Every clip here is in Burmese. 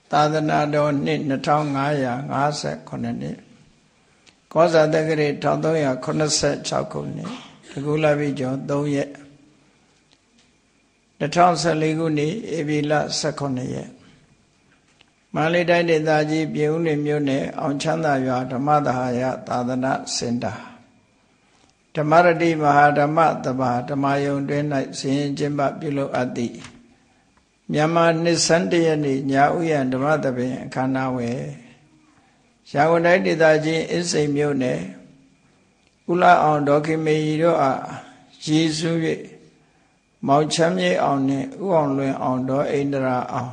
သာသနာတော်နှစ်2559နှစ်ကောဇာတက္ကရာ1386ခုနှစ်တကူလပိကျော်3ရက်2014ခုနှစ်ဧပြီလ18ရက်မန္တလေးတိုင်းဒေသကြီးပြည်ဦးလွင်မြို့နယ်အောင်ချမ်းသာရွာဓမ္မသဟာယသာသနာစင်တာဓမ္မရတိမဟာဓမ္မတဘာဓမ္မယုံတွင်၌ဆင်ရင်ကျင်းပပြုလုပ်အပ်သည့်မြန်မာနှစ်ဆန်းတရက်နေ့ညဥ်ရဓမ္မသဘင်အခမ်းအနားဝယ်ရန်ကုန်တိုင်းဒေသကြီးအင်းစိန်မြို့နယ်ဦးလာအောင်ဒေါခင်မေကြီးတို့အားရည်စူး၍မောင်ချမ်းမြေအောင်နှင့်ဥအောင်လွင်အောင်ဒေါအိန္ဒရာအောင်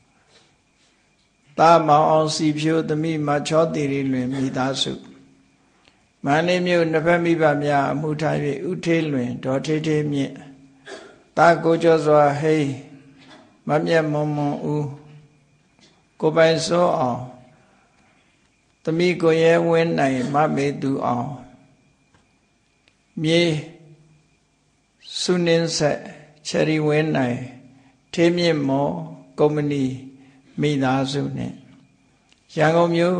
တာမောင်အောင်စီဖြိုးသမီးမချောတီရီလွင်မိသားစုမန္တလေးမြို့နှစ်ဖက်မိဘများအမှုထား၍ဥထေးလွင်ဒေါ်ထေးထေးမြင့်တာကိုကျော်စွာဟိန်းမမြတ်မွန်မွန်ဦးကိုပိုင်စောအောင်သမီးကိုရဲဝင်းနိုင်မမေသူအောင်မြေစုနင်းဆက်ချယ်ရီဝင်းနိုင်ထေးမြင့်မော်ကုမ္ပဏီမိသားစုနဲ့ရန်ကုန်မြို့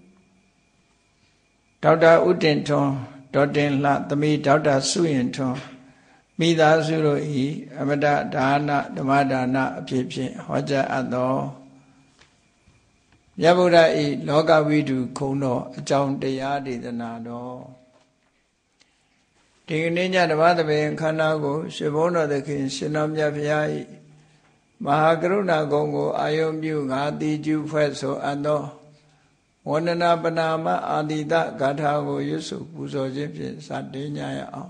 ဒေါက်တာဦးတင်ထွန်းဒေါ်တင်လှသမီးဒေါက်တာစုရင်ထွန်းမိသားစုတို့ဤအမတဒါနဓမ္မဒါနအဖြစ်ဖြင့်ဟောကြားအပ်သောမြတ်ဗုဒ္ဓဤလောကဝိတုခုံတော်အကြောင်းတရားဒေသနာတော်ဒီကနေ့ညဓမ္မသဘင်ခန္ဓာကိုရှင်ဘုန်းတော်သခင်ရှင်တော်မြတ်ဘုရားဤမဟာကရုဏာဂုဏ်ကိုအာယုံပြုငါတိကျူဖွဲ့ဆိုအပ်သောဝန္ဒနာပနာမအာတိတဂါထာကိုရွတ်ဆိုပူဇော်ခြင်းဖြင့်စတင်ကြရအောင်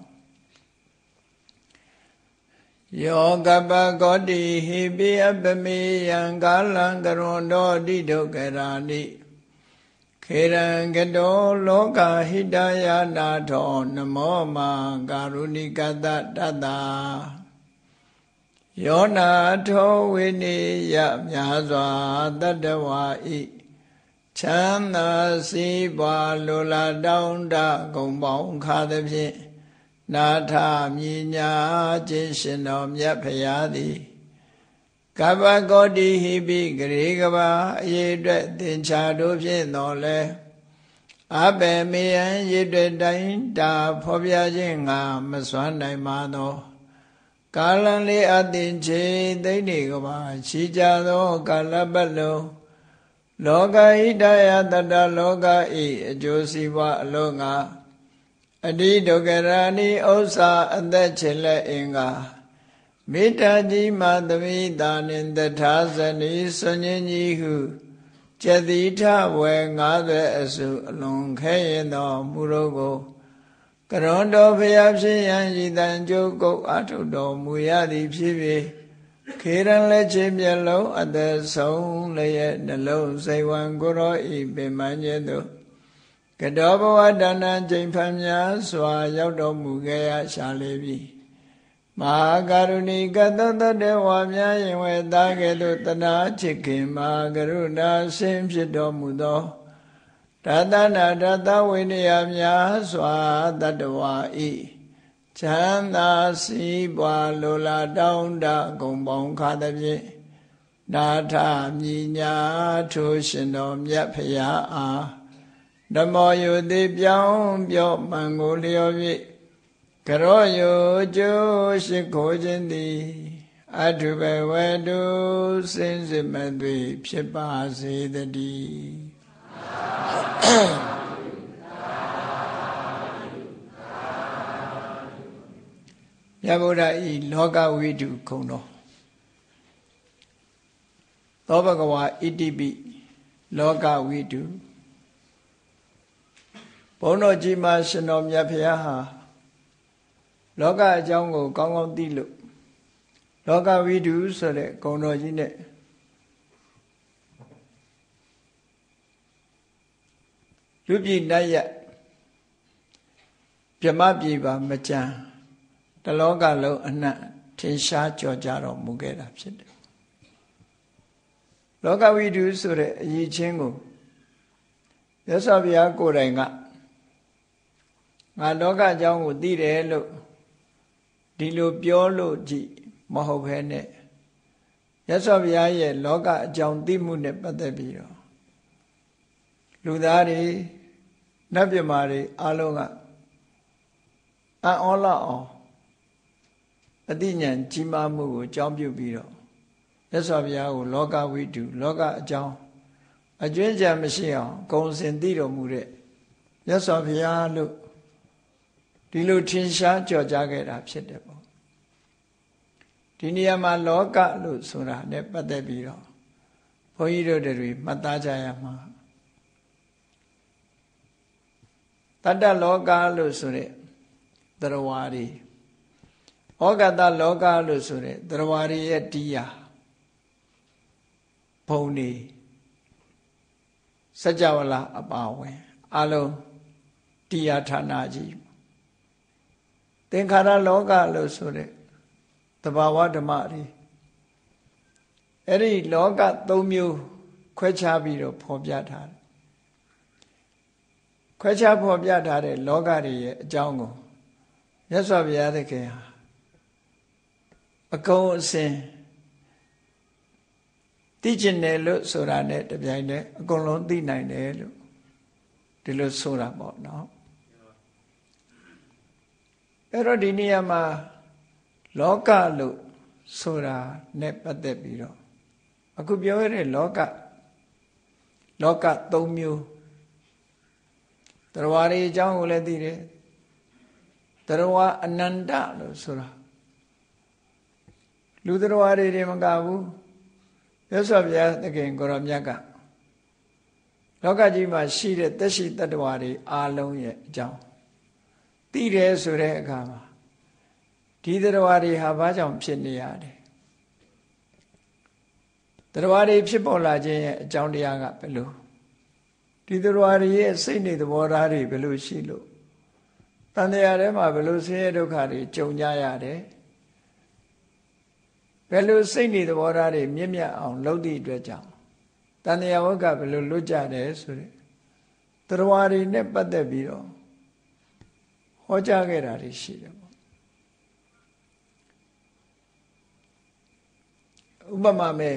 ယောကပကောတိဟိပိအပမေယံကာလံကရွန်တော်တိဒုက္ခရာနိခေရံကတောလောကဟိတယနာထောနမောမာကာရုဏိကတတတ္တာယောနာထောဝိနိယမြာစွာတတ္တဝါဤချမ်းသာစီးပွားလိုလားတောင်းတဂုံပေါင်းခါသဖြင့်နာထမြညာခြင်းရှင်တော်မြတ်ဖရာသည်ကပ္ပကောတိဟိပိဂရေကဘာအရေးအတွက်သင်္ချာတို့ဖြင့်တော်လဲအဘယ်မေယံရည်တွေတိုင်းတာဖော်ပြခြင်းငါမစွမ်းနိုင်ပါသောကာလံလေးအသင်ချေသိနေကဘာရှိကြသောကာလပတ်လုံးလောကဟိတယတတလောကဤအကျိုးစီးပွားအလုံးငါအတိဒုက္ခရာနိဥစ္စာအသက်ချေလက်အင်္ဂါမေတ္တာကြီးမှသမိတာနှင့်တထာဇနီဆွန်ញင်းကြီးဟုကျက်တိထဝယ်90အစုအလွန်ခဲရင်တော်မူတော့ကိုကရွန်တော်ဖျားဖြစ်ရန်ရည်တန်ကြိုးကုတ်အထုတော်မူရသည်ဖြစ်၍ခေရန်လက်ချေမျက်လုံးအသက်ဆုံးလျက်နှလုံးစိတ်ဝံကိုရောဤပင်မညေသို့ကတောဘဝဒါနကျိန်ဖန်များစွာရောက်တော်မူခဲ့ရရှာလေပြီမဟာကရုဏီကတတတဝါများရင်ဝဲသားကဲ့သို့တနာချစ်ခင်မဟာကရုဏာဆင်းဖြစ်တော်မူသောတသနာတသဝိနည်းများစွာတတ္တဝါဤချမ်းသာစီးပွားလိုလားတောင်းတဂုံပေါင်းခါသဖြင့်နာထမြညာထိုရှင်တော်မြတ်ဖရာအားဓမ္မောယုတိပြောင်းပြော့မှန်ကိုလျော်၍ကရောယုကျိုးရှိခိုးခြင်းသည်အထုဘဝတုစင်စစ်မသွေဖြစ်ပါစေတည်းမြတ်ဗုဒ္ဓဤလောကဝိတုခုံတော်သောဘဂဝါဣတိပိလောကဝိတုဘုန်းတော်ကြီးမှာရှင်တော်မြတ်ဖရာဟာလောကအကြောင်းကိုကောင်းကောင်းသိလို့လောကဝိတုဆိုတဲ့ဂုဏ်တော်ကြီးနဲ့လူပြည်နတ်ရဗြဟ္မပြည်ပါမကြံတလောကလုံးအနှံ့ထင်ရှားကြော်ကြတော်မူခဲ့တာဖြစ်တယ်လောကဝိတုဆိုတဲ့အရေးချင်းကိုမြတ်စွာဘုရားကိုယ်တိုင်ကငါလောကအကြောင်းကိုသိတယ်လို့ဒီလိုပြောလို့ကြည့်မဟုတ်ဘဲနဲ့မြတ်စွာဘုရားရဲ့လောကအကြောင်းသိမှုနဲ့ပတ်သက်ပြီးတော့လူသားတွေနတ်မြမာတွေအလုံးကအံ့ဩလောက်အောင်အသိဉာဏ်ကြီးမားမှုကိုအကြောင်းပြုပြီးတော့မြတ်စွာဘုရားကိုလောကဝိတုလောကအကြောင်းအကျွင်းကြံမရှိအောင်ဂုံစင်သိတော်မူတဲ့မြတ်စွာဘုရားလို့ဒီလိုထင်ရှားကြော်ကြားခဲ့တာဖြစ်တယ်ပေါ့ဒီနေရာမှာလောကလို့ဆိုတာနဲ့ပတ်သက်ပြီးတော့ဘုန်းကြီးတို့တွေမှတ်သားကြရမှာတတ္တလောကလို့ဆိုတဲ့သရဝါတွေဩဃတလောကလို့ဆိုတဲ့သရဝါတွေရဲ့တရားဘုံနေစัจ java လာအပါဝင်အလုံးတရားဌာနကြီးသင်္ခါရလောကလို့ဆိုတဲ့သဘာဝဓမ္မတွေအဲ့ဒီလောက၃မျိုးခွဲခြားပြီးတော့ဖော်ပြထားတယ်ခွဲခြားဖော်ပြထားတဲ့လောကတွေရဲ့အကြောင်းကိုမြတ်စွာဘုရားသခင်ဟာအကုန်အစင်သိကျင်တယ်လို့ဆိုတာနဲ့တပြိုင်တည်းအကုန်လုံးသိနိုင်တယ်လို့ဒီလိုဆိုတာပေါ့နော်အဲ့တော့ဒီနေရာမှာလောကလို့ဆိုတာနဲ့ပတ်သက်ပြီးတော့အခုပြောရတဲ့လောက၃မျိုးတရားတွေအကြောင်းကိုလည်းသိတယ်တရားအနန္တလို့ဆိုတာလူတရားတွေမကဘူးမြတ်စွာဘုရားသခင်ကိုရောမြတ်ကလောကကြီးမှာရှိတဲ့သက်ရှိတ attva တွေအားလုံးရဲ့အကြောင်းသိတယ်ဆိုတဲ့အခါမှာဒီတရားတွေဟာဘာကြောင့်ဖြစ်နေရတယ်တရားတွေဖြစ်ပေါ်လာခြင်းရဲ့အကြောင်းတရားကဘယ်လိုဒီတရားတွေရဲ့စိတ်နေသဘောထားတွေဘယ်လိုရှိလို့တန်တရားထဲမှာဘယ်လိုဆင်းရဲဒုက္ခတွေကြုံကြရတယ်ဘယ်လိုစိတ်နေသဘောထားတွေမြင့်မြတ်အောင်လုပ်သည့်အတွက်ကြောင့်တန်တရားဝကဘယ်လိုလွတ်ကြတယ်ဆိုတဲ့တရားတွေနဲ့ပတ်သက်ပြီးတော့ဟောကြားခဲ့တာတွေရှိတယ်ပေါ့ဥပမာမဲ့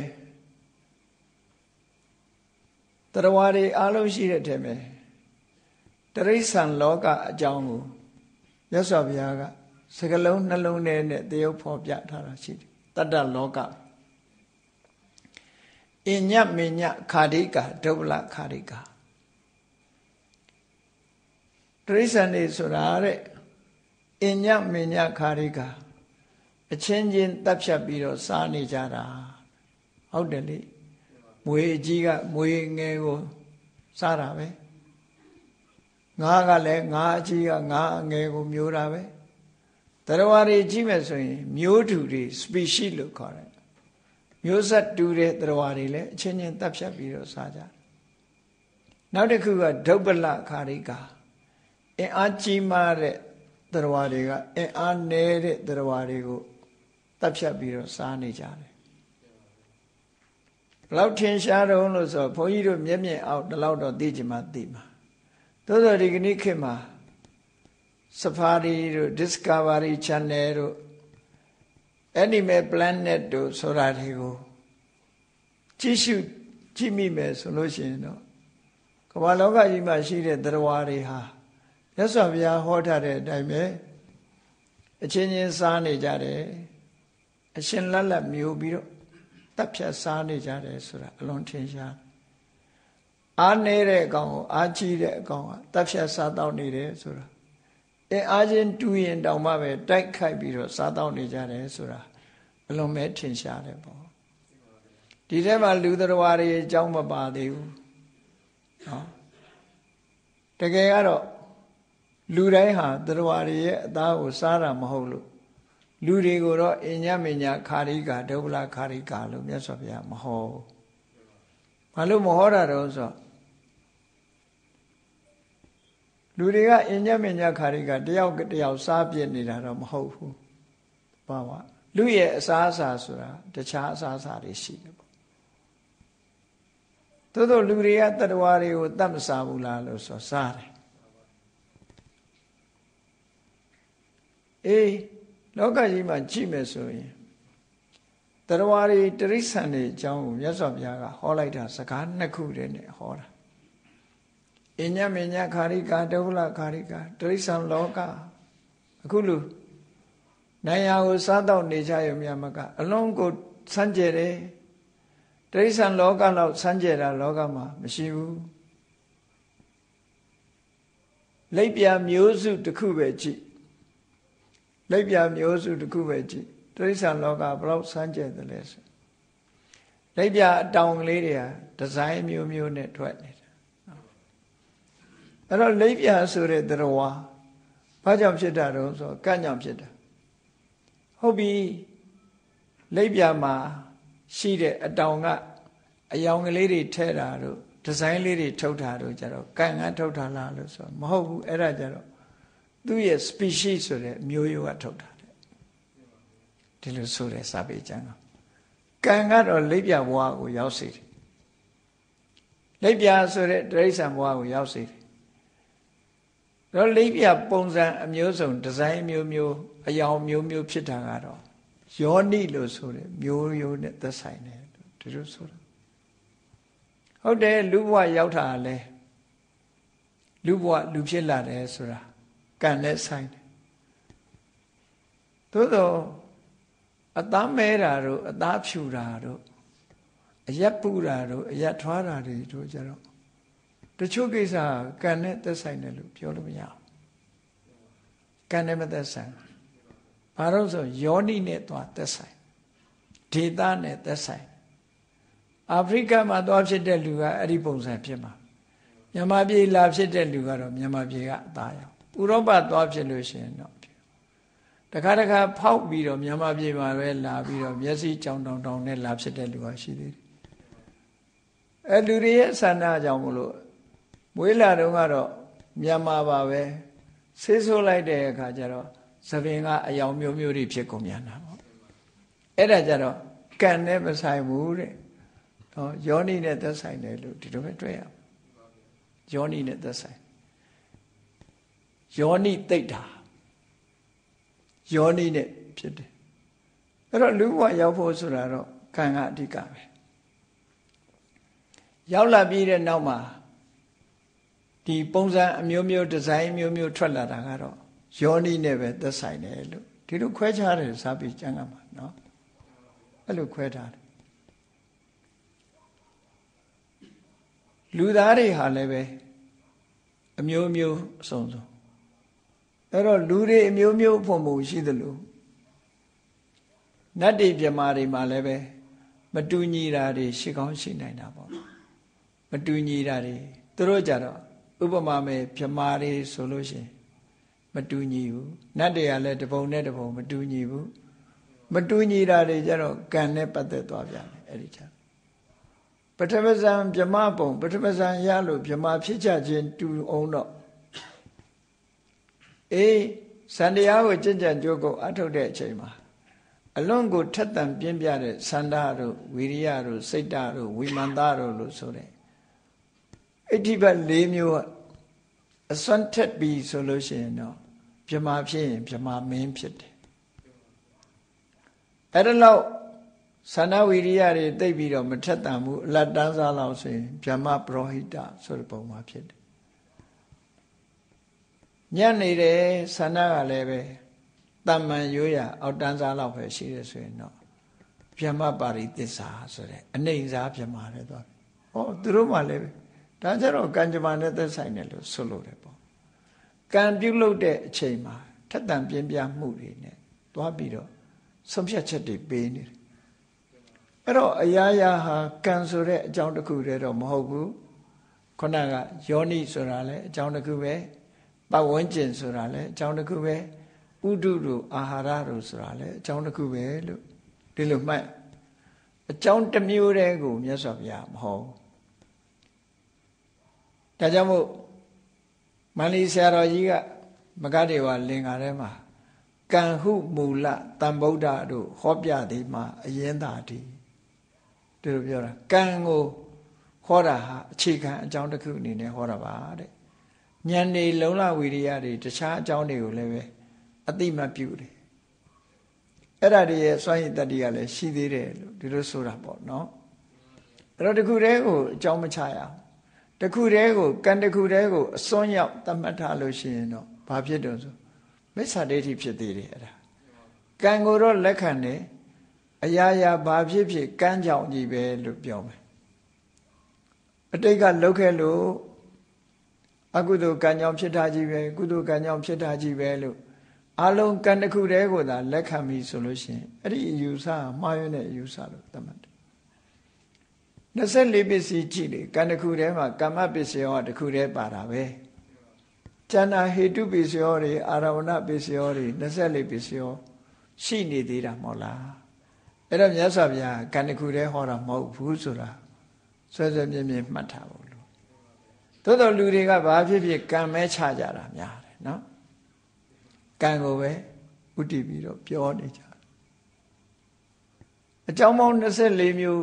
တရားတွေအားလုံးရှိတဲ့ထဲမှာတရိစ္ဆာန်လောကအကြောင်းကိုမြတ်စွာဘုရားကစကလုံးနှလုံးထဲနဲ့တရုပ်ဖော်ပြထားတာရှိတယ်တတ္တလောကအညမညခာဒိကာဒုဗ္ဗလခာဒိကာတရိစ္ဆာန်တွေဆိုတာတဲ့အညမညခာဒိကာအချင်းချင်းတပ်ဖြတ်ပြီးတော့စားနေကြတာဟုတ်တယ်လေမွေအကြီးကမွေငယ်ကိုစားတာပဲငါးကလည်းငါးအကြီးကငါးအငယ်ကိုမျိုးတာပဲတရားတွေကြီးမယ်ဆိုရင်မျိုးတူတွေ species လို့ခေါ်တယ်မျိုးဆက်တူတဲ့တရားတွေလည်းအချင်းချင်းတပ်ဖြတ်ပြီးတော့စားကြနောက်တစ်ခုကဒုဗ္ဗလခာရိကာအင်အားကြီးမားတဲ့တရားတွေကအင်အားနည်းတဲ့တရားတွေကိုတပ်ဖြတ်ပြီးတော့စားနေကြတယ်ဘလောက်ထင်ရှားတော့လို့ဆိုဘုန်းကြီးတို့မျက်မြင်အောင်ဒီလောက်တော့သိချင်မှသိမှာသို့သော်ဒီကနေ့ခေတ်မှာ Safari တို့ Discovery Channel တို့ Animal Planet တို့ဆိုတာတွေကိုကြည့်မိမယ်ဆိုလို့ရှိရင်တော့ကမ္ဘာလောကကြီးမှာရှိတဲ့တရားတွေဟာမြတ်စွာဘုရားဟောထားတဲ့အတိုင်းပဲအချင်းချင်းစားနေကြတယ်အရှင်လတ်လတ်မျိုးပြီးတော့တပ်ဖြတ်စားနေကြတယ်ဆိုတာအလွန်ထင်ရှားအားနည်းတဲ့အကောင်ကိုအားကြီးတဲ့အကောင်ကတပ်ဖြတ်စားတော့နေတယ်ဆိုတာအားချင်းတူရင်တောင်မှပဲတိုက်ခိုက်ပြီးတော့စားတော့နေကြတယ်ဆိုတာအလွန်ပဲထင်ရှားတယ်ပေါ့ဒီထဲမှာလူတော်တွေအကြောင်းမပါသေးဘူးနော်တကယ်ကတော့လူတိုင်းဟာတော်တွေရဲ့အသားကိုစားတာမဟုတ်လို့လူတွေကိုတော့အညမညခာရိကာဒုဗ္ဗလခာရိကာလို့မြတ်စွာဘုရားမဟောဘူးဘာလို့မဟောတာတော့ဆိုလူတွေကအညမညခာရိကာတယောက်တယောက်စားပြစ်နေတာတော့မဟုတ်ဘူးဘာဝလူရဲ့အစားအစာဆိုတာတခြားအစားအစာတွေရှိတယ်ပေါ့သို့သောလူတွေကတတ္တဝါတွေကိုတတ်မစားဘူးလားလို့ဆိုစားတယ်အေးလောကကြီးမှာကြည့်မယ်ဆိုရင်တရားဝါရီတရိစ္ဆာန်တွေအကြောင်းကိုမြတ်စွာဘုရားကဟောလိုက်တာစကားနှစ်ခုတည်းနဲ့ဟောတာအညမညခာရိကာဒုဗ္ဗလခာရိကာတရိစ္ဆာန်လောကအခုလူနိုင်ရာကိုစားတော့နေကြရုံများမကအလုံးကိုစမ်းကြယ်တယ်တရိစ္ဆာန်လောကလောက်စမ်းကြယ်တာလောကမှာမရှိဘူးလိပ်ပြမျိုးစုတစ်ခုပဲကြည့်လိပ်ပြမျိုးစုတစ်ခုပဲကြည့်တရိစ္ဆာန်လောကဘယ်လောက်စမ်းကြယ်တယ်လဲဆိုလိပ်ပြအတောင်ကလေးတွေဟာဒီဇိုင်းမျိုးမျိုးနဲ့ထွက်နေတာအဲ့တော့လိပ်ပြဆိုတဲ့တရားဝါဘာကြောင့်ဖြစ်တာတော့ဆိုကန့်ကြောင့်ဖြစ်တာဟုတ်ပြီလိပ်ပြမှာရှိတဲ့အတောင်ကအယောင်ကလေးတွေထဲတာတို့ဒီဇိုင်းလေးတွေထုတ်တာတို့ကြတော့ကန့်ကထုတ်တာလားလို့ဆိုမဟုတ်ဘူးအဲ့ဒါကြတော့သူ့ရဲ့ species ဆိုတဲ့မျိုးရိုးကထုတ်တာတဲ့ဒီလိုဆိုတဲ့စာပေကျမ်းကံကတော့လိပ်ပြဘဝကိုရောက်စေတယ်လိပ်ပြဆိုတဲ့တိရစ္ဆာန်ဘဝကိုရောက်စေတယ်တော့လိပ်ပြပုံစံအမျိုးစုံဒီဇိုင်းမျိုးမျိုးအယောင်မျိုးမျိုးဖြစ်တာကတော့ယောနိလို့ဆိုတဲ့မျိုးရိုးနဲ့သက်ဆိုင်တယ်ဒီလိုဆိုတာဟုတ်တယ်လူဘဝရောက်တာလဲလူဘဝလူဖြစ်လာတယ်ဆိုတာကံနဲ့ဆိုင်တယ်သို့တော့အသားမဲတာတို့အသားဖြူတာတို့အရက်ပူတာတို့အရက်ထွားတာတွေတို့ကြတော့တချို့ကိစ္စကံနဲ့သက်ဆိုင်တယ်လို့ပြောလို့မရဘူးကံနဲ့မသက်ဆိုင်ဘာလို့ဆိုယောနိနဲ့သွားသက်ဆိုင်ဒေသနဲ့သက်ဆိုင်အာဖရိကမှာသွားဖြစ်တဲ့လူကအဲ့ဒီပုံစံဖြစ်မှာမြန်မာပြည်လာဖြစ်တဲ့လူကတော့မြန်မာပြည်ကအသားရောဥရောပသွားဖြစ်လို့ရှိရင်တော့တခါတခါဖောက်ပြီးတော့မြန်မာပြည်မှာပဲလာပြီးတော့မျက်စိကြောင်တောင်တောင်နဲ့လာဖြစ်တဲ့လူကရှိသေးတယ်အဲ့လူတွေရဲ့ဆန္ဒကြောင့်မလို့မွေးလာတော့ကတော့မြန်မာပါပဲဆေးဆိုးလိုက်တဲ့အခါကျတော့သပင်ကအယောင်မျိုးမျိုးတွေဖြစ်ကုန်ပြန်တာပေါ့အဲ့ဒါကြတော့ကံနဲ့မဆိုင်ဘူးတဲ့နော်ယောနိနဲ့သက်ဆိုင်တယ်လို့ဒီလိုပဲတွေ့ရအောင်ယောနိနဲ့သက်ဆိုင်ယောနိသိတာယောနိနဲ့ဖြစ်တယ်အဲ့တော့လူဘဝရောက်ဖို့ဆိုတာတော့ကံကအဓိကပဲရောက်လာပြီးတဲ့နောက်မှာဒီပုံစံအမျိုးမျိုးဒီဇိုင်းမျိုးမျိုးထွက်လာတာကတော့ယောနိနဲ့ပဲသက်ဆိုင်တယ်လို့ဒီလိုခွဲခြားတယ်စာပေကျမ်းကမှာနော်အဲ့လိုခွဲထားတယ်လူသားတွေဟာလည်းပဲအမျိုးမျိုးအစုံစုံအဲ့တော့လူတွေအမျိုးမျိုးပုံပုံရှိသလိုနတ်တွေပြမာတွေမှာလည်းပဲမတူညီတာတွေရှိကောင်းရှိနိုင်တာပေါ့မတူညီတာတွေသူတို့ကြတော့ဥပမာမဲ့ပြမာတွေဆိုလို့ရှိရင်မတူညီဘူးနတ်တွေကလည်းတပုံနဲ့တပုံမတူညီဘူးမတူညီတာတွေကြတော့ကံနဲ့ပတ်သက်သွားပြန်တယ်အဲ့ဒီချက်ပထမဇန်ပြမပုံပထမဇန်ရလို့ပြမဖြစ်ကြခြင်းတူအောင်တော့စန္တရားကိုကြင်ကြံကြိုးကိုအထုတ်တဲ့အချိန်မှာအလွန်ကိုထက်သန်ပြင်းပြတဲ့စန္ဒတို့ဝိရိယတို့စိတ်ဓာတ်တို့ဝိမာန်သားတို့လို့ဆိုတဲ့အဋ္ဌိဘတ်၄မျိုးအစွမ်းထက်ပြီးဆိုလို့ရှိရင်တော့ပြမဖြစ်ရင်ပြမမင်းဖြစ်တယ်အဲ့ဒါလို့သန္ဒဝိရိယတွေသိပ်ပြီးတော့မထက်သန်ဘူးအလတ်တန်းစားလောက်ဆိုရင်ဗြဟ္မပရောဟိတဆိုတဲ့ပုံမှာဖြစ်တယ်ညံ့နေတယ်သန္ဒကလည်းပဲတမ္မန်ရိုးရအောက်တန်းစားလောက်ပဲရှိတယ်ဆိုရင်တော့ဗြဟ္မပါရိသစ္စာဆိုတဲ့အနေစားဗြဟ္မာလည်းသွားဟောသူတို့မှလည်းဒါကြတော့ကံကြမ္မာနဲ့သက်ဆိုင်တယ်လို့ဆိုလို့တယ်ပေါ့ကံပြုလုပ်တဲ့အချိန်မှာထက်သန်ပြင်းပြမှုတွေနဲ့သွားပြီးတော့ဆုံးဖြတ်ချက်တွေပေးနေတယ်အဲ့တော့အရာရာဟာကံဆိုတဲ့အကြောင်းတစ်ခုတည်းတော့မဟုတ်ဘူးခုနကယောနိဆိုတာလည်းအကြောင်းတစ်ခုပဲပတ်ဝန်းကျင်ဆိုတာလည်းအကြောင်းတစ်ခုပဲဥဒုတို့အာဟာရတို့ဆိုတာလည်းအကြောင်းတစ်ခုပဲလို့ဒီလိုမှတ်အကြောင်းတစ်မျိုးတည်းကိုမြတ်စွာဘုရားမဟုတ်ဒါကြောင့်မို့မန္လိဆရာတော်ကြီးကမဂ္ဂဒေဝလင်္ကာထဲမှာကံဟုမူလတန်ဗုဒ္ဓတို့ဟောပြသည်မှာအရင်သာတည်းဒီလိုပြောတာကံကိုဟောတာဟာအခြေခံအကြောင်းတစ်ခုအနေနဲ့ဟောတာပါတဲ့ဉာဏ်နေလုံလဝိရိယတွေတခြားအကြောင်းတွေကိုလည်းပဲအတိမတ်ပြုတယ်အဲ့ဒါတွေရဲ့စွမ်းရည်တတ္တိကလည်းရှိသေးတယ်လို့ဒီလိုဆိုတာပေါ့နော်အဲ့တော့တခုတည်းကိုအကြောင်းမချရအောင်တခုတည်းကိုကံတခုတည်းကိုအစွန်းရောက်သတ်မှတ်ထားလို့ရှိရင်တော့ဘာဖြစ်တော့ဆိုမိစ္ဆာဒိဋ္ဌိဖြစ်သေးတယ်အဲ့ဒါကံကိုတော့လက်ခံတယ်အရာရာဘာဖြစ်ဖြစ်ကံကြောင့်ကြီးပဲလို့ပြောမယ်အတိတ်ကလုပ်ခဲ့လို့အကုသိုလ်ကံကြောင့်ဖြစ်တာကြီးပဲကုသိုလ်ကံကြောင့်ဖြစ်တာကြီးပဲလို့အလုံးကံတစ်ခုတည်းကိုသာလက်ခံပြီဆိုလို့ရှိရင်အဲ့ဒီအယူဆမှားယွင်းတဲ့အယူဆလို့သတ်မှတ်တယ်24ပစ္စည်းကြည့်လေကံတစ်ခုတည်းမှာကမ္မပစ္စယောတစ်ခုတည်းပါတာပဲကျန်တာဟေတုပစ္စယောတွေအာရဝဏပစ္စယောတွေ24ပစ္စယောရှိနေသေးတာမဟုတ်လားအဲ့တော့မြတ်စွာဘုရားကံတစ်ခုတည်းဟောတာမဟုတ်ဘူးဆိုတာဆွဲဆွဲမြဲမြဲမှတ်ထားဖို့လို့သို့တော်လူတွေကဘာဖြစ်ဖြစ်ကံမဲချကြတာများတယ်နော်ကံကိုပဲဥတည်ပြီးတော့ပြောနေကြအကြောင်းပေါင်း24မျိုး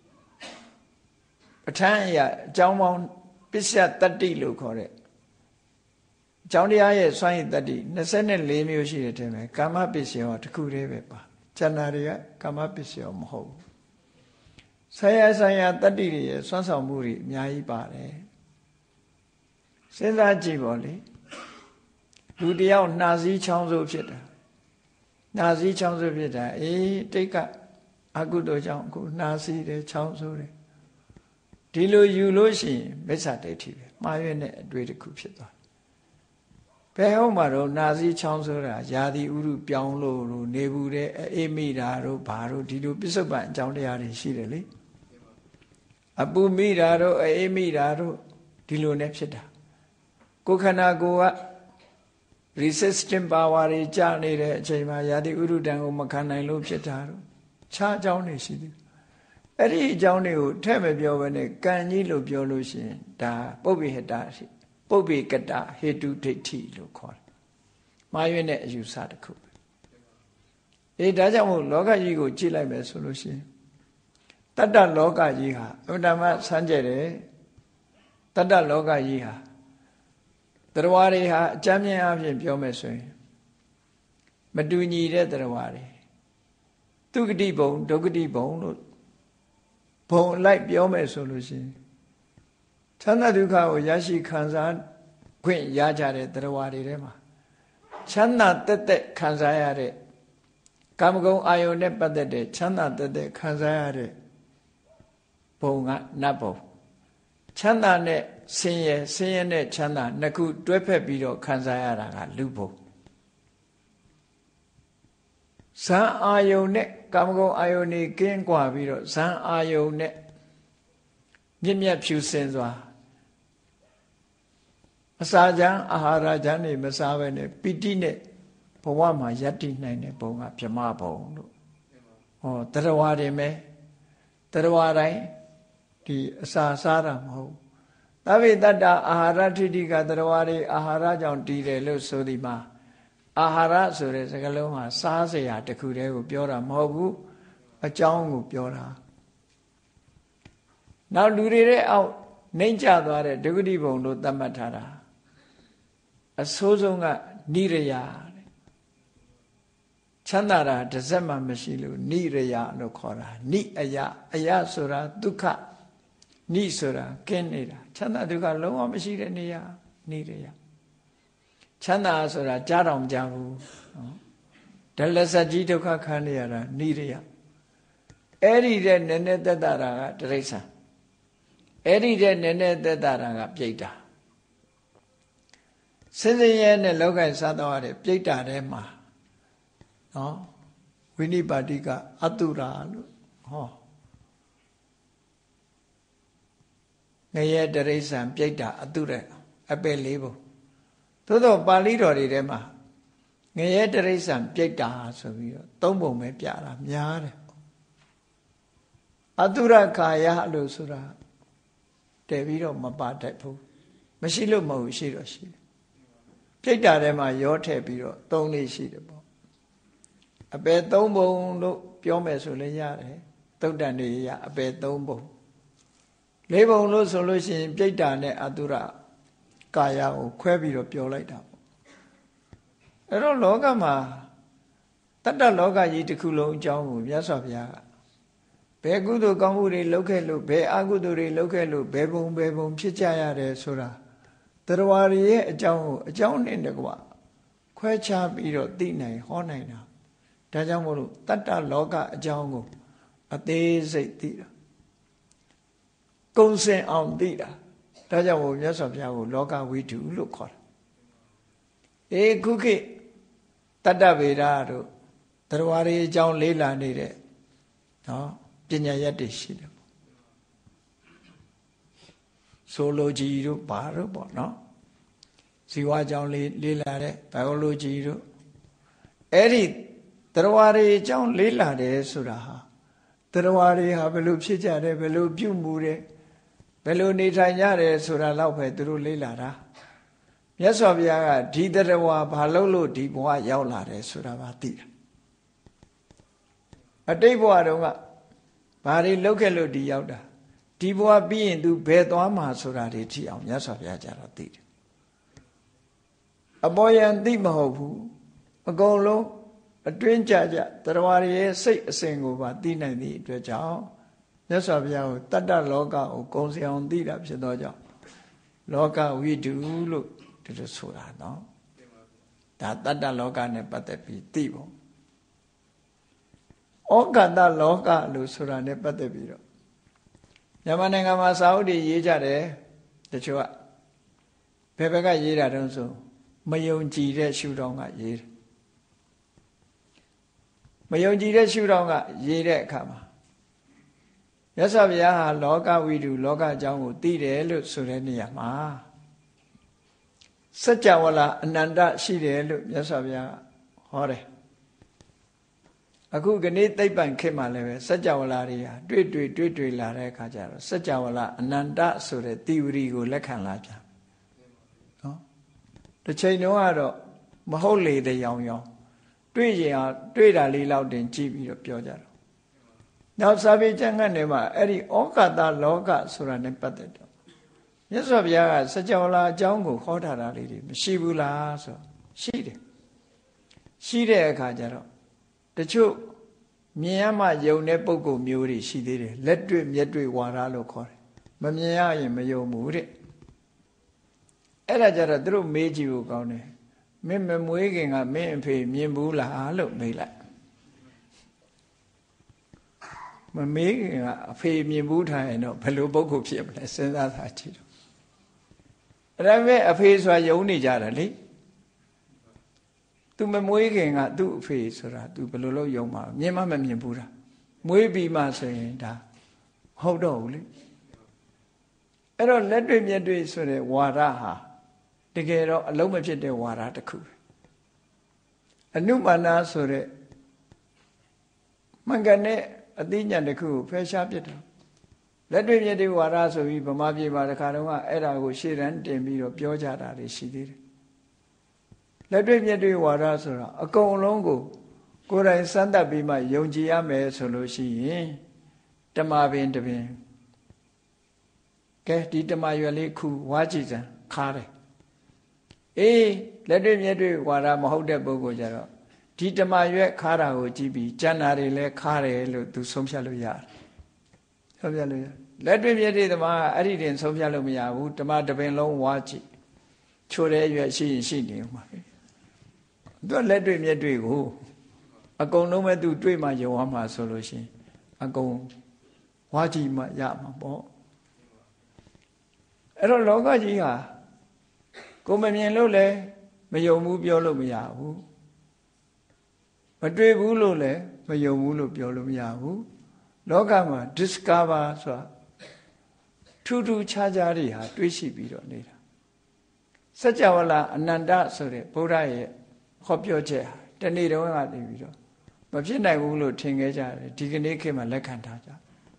ပဋ္ဌာန်းအရာအကြောင်းပေါင်းပစ္စယတတ္တိလို့ခေါ်တဲ့အကြောင်းတရားရဲ့စွမ်းရည်တတ္တိ24မျိုးရှိတဲ့ထဲမှာကာမပစ္စယောတစ်ခုတည်းပဲပါကျန်တာတွေကကာမပစ္စယောမဟုတ်ဘူးဆရာဆရာတတ္တိတွေရဲ့စွမ်းဆောင်မှုတွေအများကြီးပါတယ်စဉ်းစားကြည့်ပါလေလူတယောက်နှာစည်းချောင်းဆိုးဖြစ်တာနှာစည်းချောင်းဆိုးဖြစ်တာတိတ်ကအကုသိုလ်ကြောင့်အခုနှာစည်းတယ်ချောင်းဆိုးတယ်ဒီလိုယူလို့ရှိရင်မိစ္ဆာဒိဋ္ဌိပဲမှားရွံ့တဲ့အတွေ့တစ်ခုဖြစ်သွားဘယ်ဟုတ်မှာတော့နှာစည်းချောင်းဆိုးတာယာတိဥရုပြောင်းလို့နေဘူးတဲ့အေးမိတာတို့ဘာတို့ဒီလိုပစ္စုပန်အကြောင်းတရားတွေရှိတယ်လေအပူမိတာတို့အေးမိတာတို့ဒီလိုနဲ့ဖြစ်တာကိုယ်ခန္ဓာကိုယ်က resistant power တွေကျနေတဲ့အချိန်မှာယာတိဥရုတံကိုမခံနိုင်လို့ဖြစ်တာတို့ခြားအကြောင်းတွေရှိတယ်အဲ့ဒီအကြောင်းတွေကိုထည့်မပြောဘဲနဲ့ကံကြီးလို့ပြောလို့ရှိရင်ဒါပုပ္ပိဟတရှိပုပ္ပိကတဟေတုဒိဋ္ဌိလို့ခေါ်တယ်မှားယွင်းတဲ့အယူဆတစ်ခုဒါကြောင့်မို့လောကကြီးကိုကြည့်လိုက်မယ်ဆိုလို့ရှိရင်တတ္တလောကကြီးဟာအမှန်တမ်းဆန်းကျက်တယ်တတ္တလောကကြီးဟာတရားတွေဟာအကျမ်းမြင်အဖြစ်ပြောမယ်ဆိုရင်မတူညီတဲ့တရားတွေသူဂတိဘုံဒုက္ခတိဘုံလို့ဘုံလိုက်ပြောမယ်ဆိုလို့ရှိရင်ချမ်းသာဒုက္ခကိုရရှိခံစားခွင့်ရကြတဲ့တရားတွေထဲမှာချမ်းသာတက်တက်ခံစားရတဲ့ကာမဂုဏ်အာယုန်နဲ့ပတ်သက်တဲ့ချမ်းသာတက်တက်ခံစားရတဲ့ဘုံကနတ်ဘုံချမ်းသာနဲ့ဆင်းရဲနဲ့ချမ်းသာနှစ်ခုတွဲဖက်ပြီးတော့ခံစားရတာကလူဘုံဇံအာယုန်နဲ့ကာမဂုဏ်အာယုန်ကြီးကင်းကွာပြီးတော့ဇံအာယုန်နဲ့မြင့်မြတ်ဖြူစင်စွာအစာချမ်းအာဟာရချမ်းတွေမစားဘဲနဲ့ပိဋိနဲ့ဘဝမှာယက်တည်နိုင်တဲ့ဘုံကဗြဟ္မဘုံလို့တရားတွေမဲ့တရားတိုင်းဒီအစာစားတာမဟုတ်သဗ္ဗေတ္တအာဟာရထိတိကတရားတွေအာဟာရကြောင့်တည်တယ်လို့ဆိုဒီမှာအာဟာရဆိုတဲ့စကားလုံးဟာစားစရာတစ်ခုတည်းကိုပြောတာမဟုတ်ဘူးအကြောင်းကိုပြောတာနောက်လူတွေရဲ့အောက်နှိမ့်ကျသွားတဲ့ဒုက္ခတိဘုံလို့သတ်မှတ်ထားတာအဆိုးဆုံးကနိရယချမ်းသာတာတစ်စက်မှမရှိလို့နိရယလို့ခေါ်တာနိအယအယဆိုတာဒုက္ခနိဆိုတာကင်းနေတာချမ်းသာဒုက္ခလုံးဝမရှိတဲ့နေရာနိရယချမ်းသာဆိုတာကြားတော်မကြဘူးနော်ဒလစကြီးဒုက္ခခံရတာနိရယအဲ့ဒီတဲ့နည်းနည်းသက်သာတာကတိရစ္ဆာန်အဲ့ဒီတဲ့နည်းနည်းသက်သာတာကပြိတ္တာစင်စင်ရဲနဲ့လောကီစားတော့ရတဲ့ပြိတ္တာထဲမှာနော်ဝိနိပါတိကအတုရာလို့ငရဲတိရစ္ဆာန်ပြိတ္တာအတုရအပယ်လေးပုံသို့တော့ပါဠိတော်တွေထဲမှာငရဲတိရစ္ဆာန်ပြိတ္တာဆိုပြီးတော့သုံးပုံပဲပြတာများတယ်အတုရကာယလို့ဆိုတာတည်ပြီးတော့မပါတတ်ဘူးမရှိလို့မဟုတ်ရှိတော့ရှိတယ်ပြိတ္တာထဲမှာရောထည့်ပြီးတော့သုံးလေးရှိတယ်ပေါ့အပယ်သုံးပုံလို့ပြောမယ်ဆိုလည်းရတယ်သုတ်တန်တွေရအပယ်သုံးပုံလေးပုံလို့ဆိုလို့ရှိရင်ပြိတ္တာနဲ့အတုရကာယကိုခွဲပြီးတော့ပြောလိုက်တာပေါ့အဲ့တော့လောကမှာတတ္တလောကကြီးတစ်ခုလုံးအကြောင်းကိုမြတ်စွာဘုရားကဘယ်ကုသိုလ်ကောင်းမှုတွေလုပ်ခဲ့လို့ဘယ်အကုသိုလ်တွေလုပ်ခဲ့လို့ဘယ်ပုံဖြစ်ကြရတယ်ဆိုတာတရားဝါရီရဲ့အကြောင်းကိုအကြောင်းနဲ့တကွခွဲခြားပြီးတော့သိနိုင်ဟောနိုင်တာဒါကြောင့်မို့လို့တတ္တလောကအကြောင်းကိုအသေးစိတ်သိတာကုံစင်အောင်သိတာဒါကြောင့်မို့မြတ်စွာဘုရားကိုလောကဝိတုလို့ခေါ်တာခုခေတ်တတ္တဗေဒတို့တရားဝါရီအကြောင်းလေးလာနေတဲ့နော်ပညာရက်တွေရှိတယ်ဆိုလိုဂျီတို့ဘာတို့ပေါ့နော်ဇီဝအကြောင်းလေးလာတဲ့ဘိုင်အိုလိုဂျီတို့အဲ့ဒီတရားဝါရီအကြောင်းလေးလာတယ်ဆိုတာဟာတရားဝါရီဟာဘယ်လိုဖြစ်ကြတယ်ဘယ်လိုပြုမှုတယ်ဘယ်လိုနေထိုင်ကြတယ်ဆိုတာတော့ပဲသူတို့လေးလာတာမြတ်စွာဘုရားကဒီတရားဝါဘာလို့ဒီဘဝရောက်လာတယ်ဆိုတာပါသိတာအတိတ်ဘဝတုန်းကဘာတွေလုပ်ခဲ့လို့ဒီရောက်တာဒီဘဝပြီးရင်သူဘယ်သွားမှာဆိုတာတွေကြည့်အောင်မြတ်စွာဘုရားကြတော့သိတယ်အပေါ်ယံသိမဟုတ်ဘူးအကုန်လုံးအတွင်းကြတရားဝါရဲ့စိတ်အစဉ်ကိုပါသိနိုင်သည့်အတွက်ကြောင့်မြတ်စွာဘုရားကိုတတ္တလောကကိုကုံစင်အောင်သိတာဖြစ်သောကြောင့်လောကဝိတုလို့ဒီလိုဆိုတာနော်ဒါတတ္တလောကနဲ့ပတ်သက်ပြီးသိဖို့ဩဃတလောကလို့ဆိုတာနဲ့ပတ်သက်ပြီးတော့မြန်မာနိုင်ငံမှာစာအုပ်တွေရေးကြတယ်တချို့ကဘယ်ကရေးတာတုံးဆိုမယုံကြည်တဲ့ရှုထောင့်ကရေးတယ်မယုံကြည်တဲ့ရှုထောင့်ကရေးတဲ့အခါမှာမြတ်စွာဘုရားဟာလောကဝိတုလောကအကြောင်းကိုသိတယ်လို့ဆိုတဲ့နေရာမှာစัจ java လာအနန္တရှိတယ်လို့မြတ်စွာဘုရားဟောတယ်အခုကနေ့သိပ္ပံခေတ်မှာလည်းပဲစัจ java လာတွေဟာတွေ့လာတဲ့အခါကျတော့စัจ java လာအနန္တဆိုတဲ့ theory ကိုလက်ခံလာပြန်နော်တစ်ချိန်တုန်းကတော့မဟုတ်လေတဲ့ရောင်တွေ့ရင်တွေ့တာလေးလောက်တင်ကြည့်ပြီးတော့ပြောကြတော့နောက်စာပေကျမ်းကနေမှာအဲ့ဒီဩဃတလောကဆိုတာနဲ့ပတ်သက်တော့မြတ်စွာဘုရားကစัจ java လာအကြောင်းကိုဟောထားတာလေးတွေမရှိဘူးလားဆိုရှိတယ်ရှိတဲ့အခါကျတော့တချို့မြင်ရမှယုံတဲ့ပုံကိုမျိုးတွေရှိသေးတယ်လက်တွေ့မျက်တွေ့ဝါဒလို့ခေါ်တယ်မမြင်ရရင်မယုံဘူးတဲ့အဲ့ဒါကြတော့သူတို့မေးကြည့်ဖို့ကောင်းတယ်မင်းမမွေးခင်ကမင်းအဖေမြင်ဘူးလားလို့မေးလိုက်မမေးခင်ကအဖေမြင်ဘူးထားရင်တော့ဘယ်လိုပုဂ္ဂိုလ်ဖြစ်မလဲစဉ်းစားထားကြည့်တော့အဲ့ဒါပဲအဖေဆိုတာယုံနေကြတာလေသူမမွေးခင်ကသူ့အဖေဆိုတာသူဘယ်လိုလုပ်ယုံမှာမြင်မှမမြင်ဘူးတာမွေးပြီးမှဆိုရင်ဒါဟုတ်တော့ဘူးလေအဲ့တော့လက်တွေ့မျက်တွေ့ဆိုတဲ့ဝါဒဟာတကယ်တော့အလုံးမဖြစ်တဲ့ဝါဒတစ်ခုအနုမာနဆိုတဲ့မှန်ကန်တဲ့အသိဉာဏ်တစ်ခုကိုဖယ်ရှားပြစ်တာလက်တွေ့မျက်တွေ့ဝါဒဆိုပြီးဗမာပြည်မှာတခါတော့အဲ့ဒါကိုရှေ့တန်းတင်ပြီးတော့ပြောကြတာတွေရှိသေးတယ်လက်တွေ့မျက်တွေ့ဝါဒဆိုတာအကုန်လုံးကိုကိုယ်တိုင်စမ်းသပ်ပြီးမှယုံကြည်ရမယ်ဆိုလို့ရှိရင်တမပင်တပင်ကဲဒီတမရွယ်လေးခုဝါကြည့်စမ်းခါတယ်လက်တွေ့မျက်တွေ့ဝါဒမဟုတ်တဲ့ပုဂ္ဂိုလ်ကြတော့ဒီတမရွက်ခါတာကိုကြည့်ပြီးကျန်တာတွေလည်းခါတယ်လို့သူဆုံးဖြတ်လို့ရတယ်ဆုံးဖြတ်လို့ရလက်တွေ့မျက်တွေ့တမအဲ့ဒီတင်ဆုံးဖြတ်လို့မရဘူးတမတပင်လုံးဝါကြည့်ချိုတဲ့ရွက်ရှိရင်ရှိနေမှာသူလက်တွေ့မျက်တွေ့ကိုအကုန်လုံးပဲသူတွေ့မှယုံရမှာဆိုလို့ရှိရင်အကုန်ဝါကြည့်မှရမှာပေါ့အဲ့တော့လောကကြီးဟာကိုမမြင်လို့လည်းမယုံဘူးပြောလို့မရဘူးမတွေ့ဘူးလို့လည်းမယုံဘူးလို့ပြောလို့မရဘူးလောကမှာ discover ဆိုတာထူးထူးခြားခြားတွေဟာတွေးရှိပြီးတော့နေတာစัจ java လာအနန္တဆိုတဲ့ဘုရားရဲ့ဟောပြောချက်ဟာတနေ့တုန်းကနေပြီးတော့မဖြစ်နိုင်ဘူးလို့ထင်ခဲ့ကြတယ်ဒီကနေ့ခေတ်မှာလက်ခံထားကြ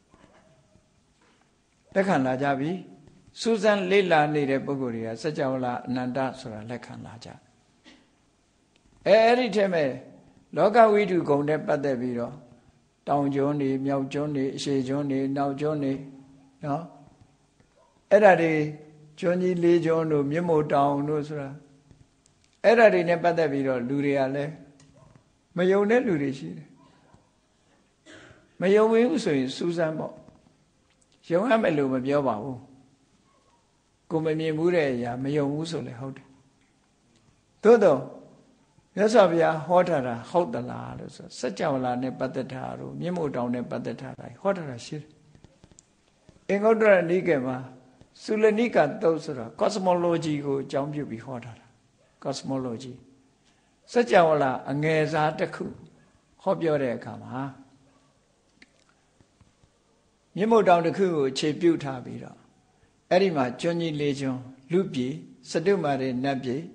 လက်ခံလာကြပြီစူးစမ်းလေ့လာနေတဲ့ပုဂ္ဂိုလ်တွေကစัจ java လာအနန္တဆိုတာလက်ခံလာကြအဲ့ဒီထဲမှာလောကဝိတုဂုံနဲ့ပတ်သက်ပြီးတော့တောင်ကျွန်းတွေမြောက်ကျွန်းတွေအရှေ့ကျွန်းတွေနောက်ကျွန်းတွေနော်အဲ့ဒါတွေကျွန်းကြီးလေးကျွန်းတို့မြင့်မို့တောင်တို့ဆိုတာအဲ့ဒါတွေနဲ့ပတ်သက်ပြီးတော့လူတွေကလည်းမမယုံတဲ့လူတွေရှိတယ်မယုံဘူးဆိုရင်စူးစမ်းပေါ့ယုံရမယ်လို့မပြောပါဘူးကိုမမြင်ဘူးတဲ့အရာမယုံဘူးဆိုလည်းဟုတ်တယ်သို့တော့မြတ်စွာဘုရားဟောထားတာဟုတ်သလားလို့ဆိုစัจ java လာနဲ့ပတ်သက်တာတို့မြင့်မို့တောင်နဲ့ပတ်သက်တာဟောထားတာရှိတယ်အင်္ဂုတ္တရနိကေမှာသုလနိကသုတ်ဆိုတာ cosmology ကိုအကြောင်းပြုပြီးဟောထားတာ cosmology စัจ java လာအငယ်စားတစ်ခုဟောပြောတဲ့အခါမှာမြင့်မို့တောင်တစ်ခုကိုအခြေပြုထားပြီးတော့အဲ့ဒီမှာကျွန်းကြီး၄ကျွန်းလူပြည်စတုမာရေနတ်ပြည်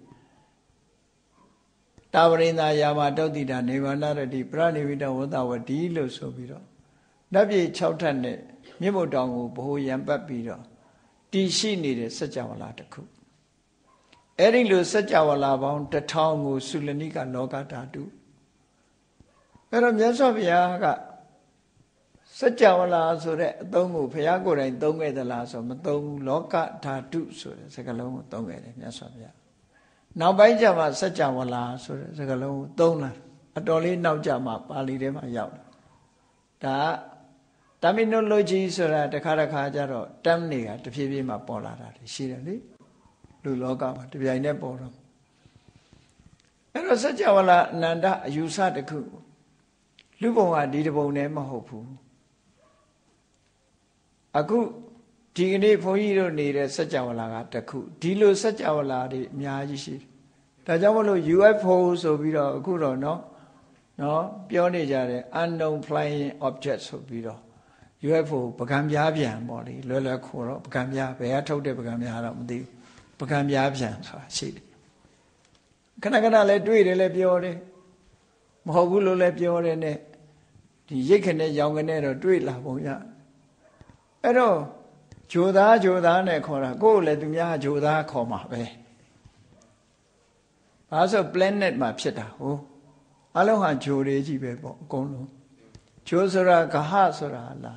တာဝရိန္ဒာယာမတုတ်တိတာနေဝန္တရတိပရဏိဝိတဝတဝတိလို့ဆိုပြီးတော့နတ်ပြည်6ထပ်နဲ့မြင့်မို့တောင်ကိုဘ ਹੁ ရံပတ်ပြီးတော့တည်ရှိနေတဲ့စัจ java လာတစ်ခုအဲ့ဒီလိုစัจ java လာပေါင်း1000ကိုသုလနိကလောကဓာတုအဲ့တော့မြတ်စွာဘုရားကစัจ java လာဆိုတဲ့အသုံးကိုဘုရားကိုယ်တိုင်သုံးခဲ့သလားဆိုမသုံးဘူးလောကဓာတုဆိုတဲ့စကားလုံးကိုသုံးခဲ့တယ်မြတ်စွာဘုရားနောက်ပိုင်းကျမှစัจ java လာဆိုတဲ့စကားလုံးကိုသုံးလာအတော်လေးနောက်ကျမှပါဠိထဲမှာရောက်တာဒါ terminology ဆိုတာတစ်ခါကျတော့ term တွေကတဖြည်းဖြည်းမှပေါ်လာတာရှိတယ်လေလူလောကမှာတပြိုင်တည်းပေါ်တော့အဲ့တော့စัจ java လာအနန္တအယူဆတစ်ခုလူပုံကဒီတပုံနဲ့မဟုတ်ဘူးအခုဒီကနေ့ဘုန်းကြီးတို့နေတဲ့စัจ java လာကတစ်ခုဒီလိုစัจ java လာတွေအများကြီးရှိတယ်ဒါကြောင့်မလို့ UFO ဆိုပြီးတော့အခုတော့နော်ပြောနေကြတယ် unknown flying object ဆိုပြီးတော့ UFO ပကံပြားပြန်ပေါ့လေလွယ်ခေါ်တော့ပကံပြားဘယ်ကထုတ်တဲ့ပကံပြားတော့မသိဘူးပကံပြားပြန်ဆိုတာရှိတယ်ခဏလည်းတွေ့တယ်လည်းပြောတယ်မဟုတ်ဘူးလို့လည်းပြောတယ်နဲ့ဒီရိတ်ခနဲ့ရောင်ခနဲ့တော့တွေ့လာပုံရအဲ့တော့ဂျိုသားနဲ့ခေါ်တာကိုယ်လည်းသူများဂျိုသားခေါ်မှာပဲဘာလို့ planet မှာဖြစ်တာဟုတ်အလုံးဟာဂျိုတွေကြီးပဲပေါ့အကုန်လုံးဂျိုဆိုတာဂဟဆိုတာလား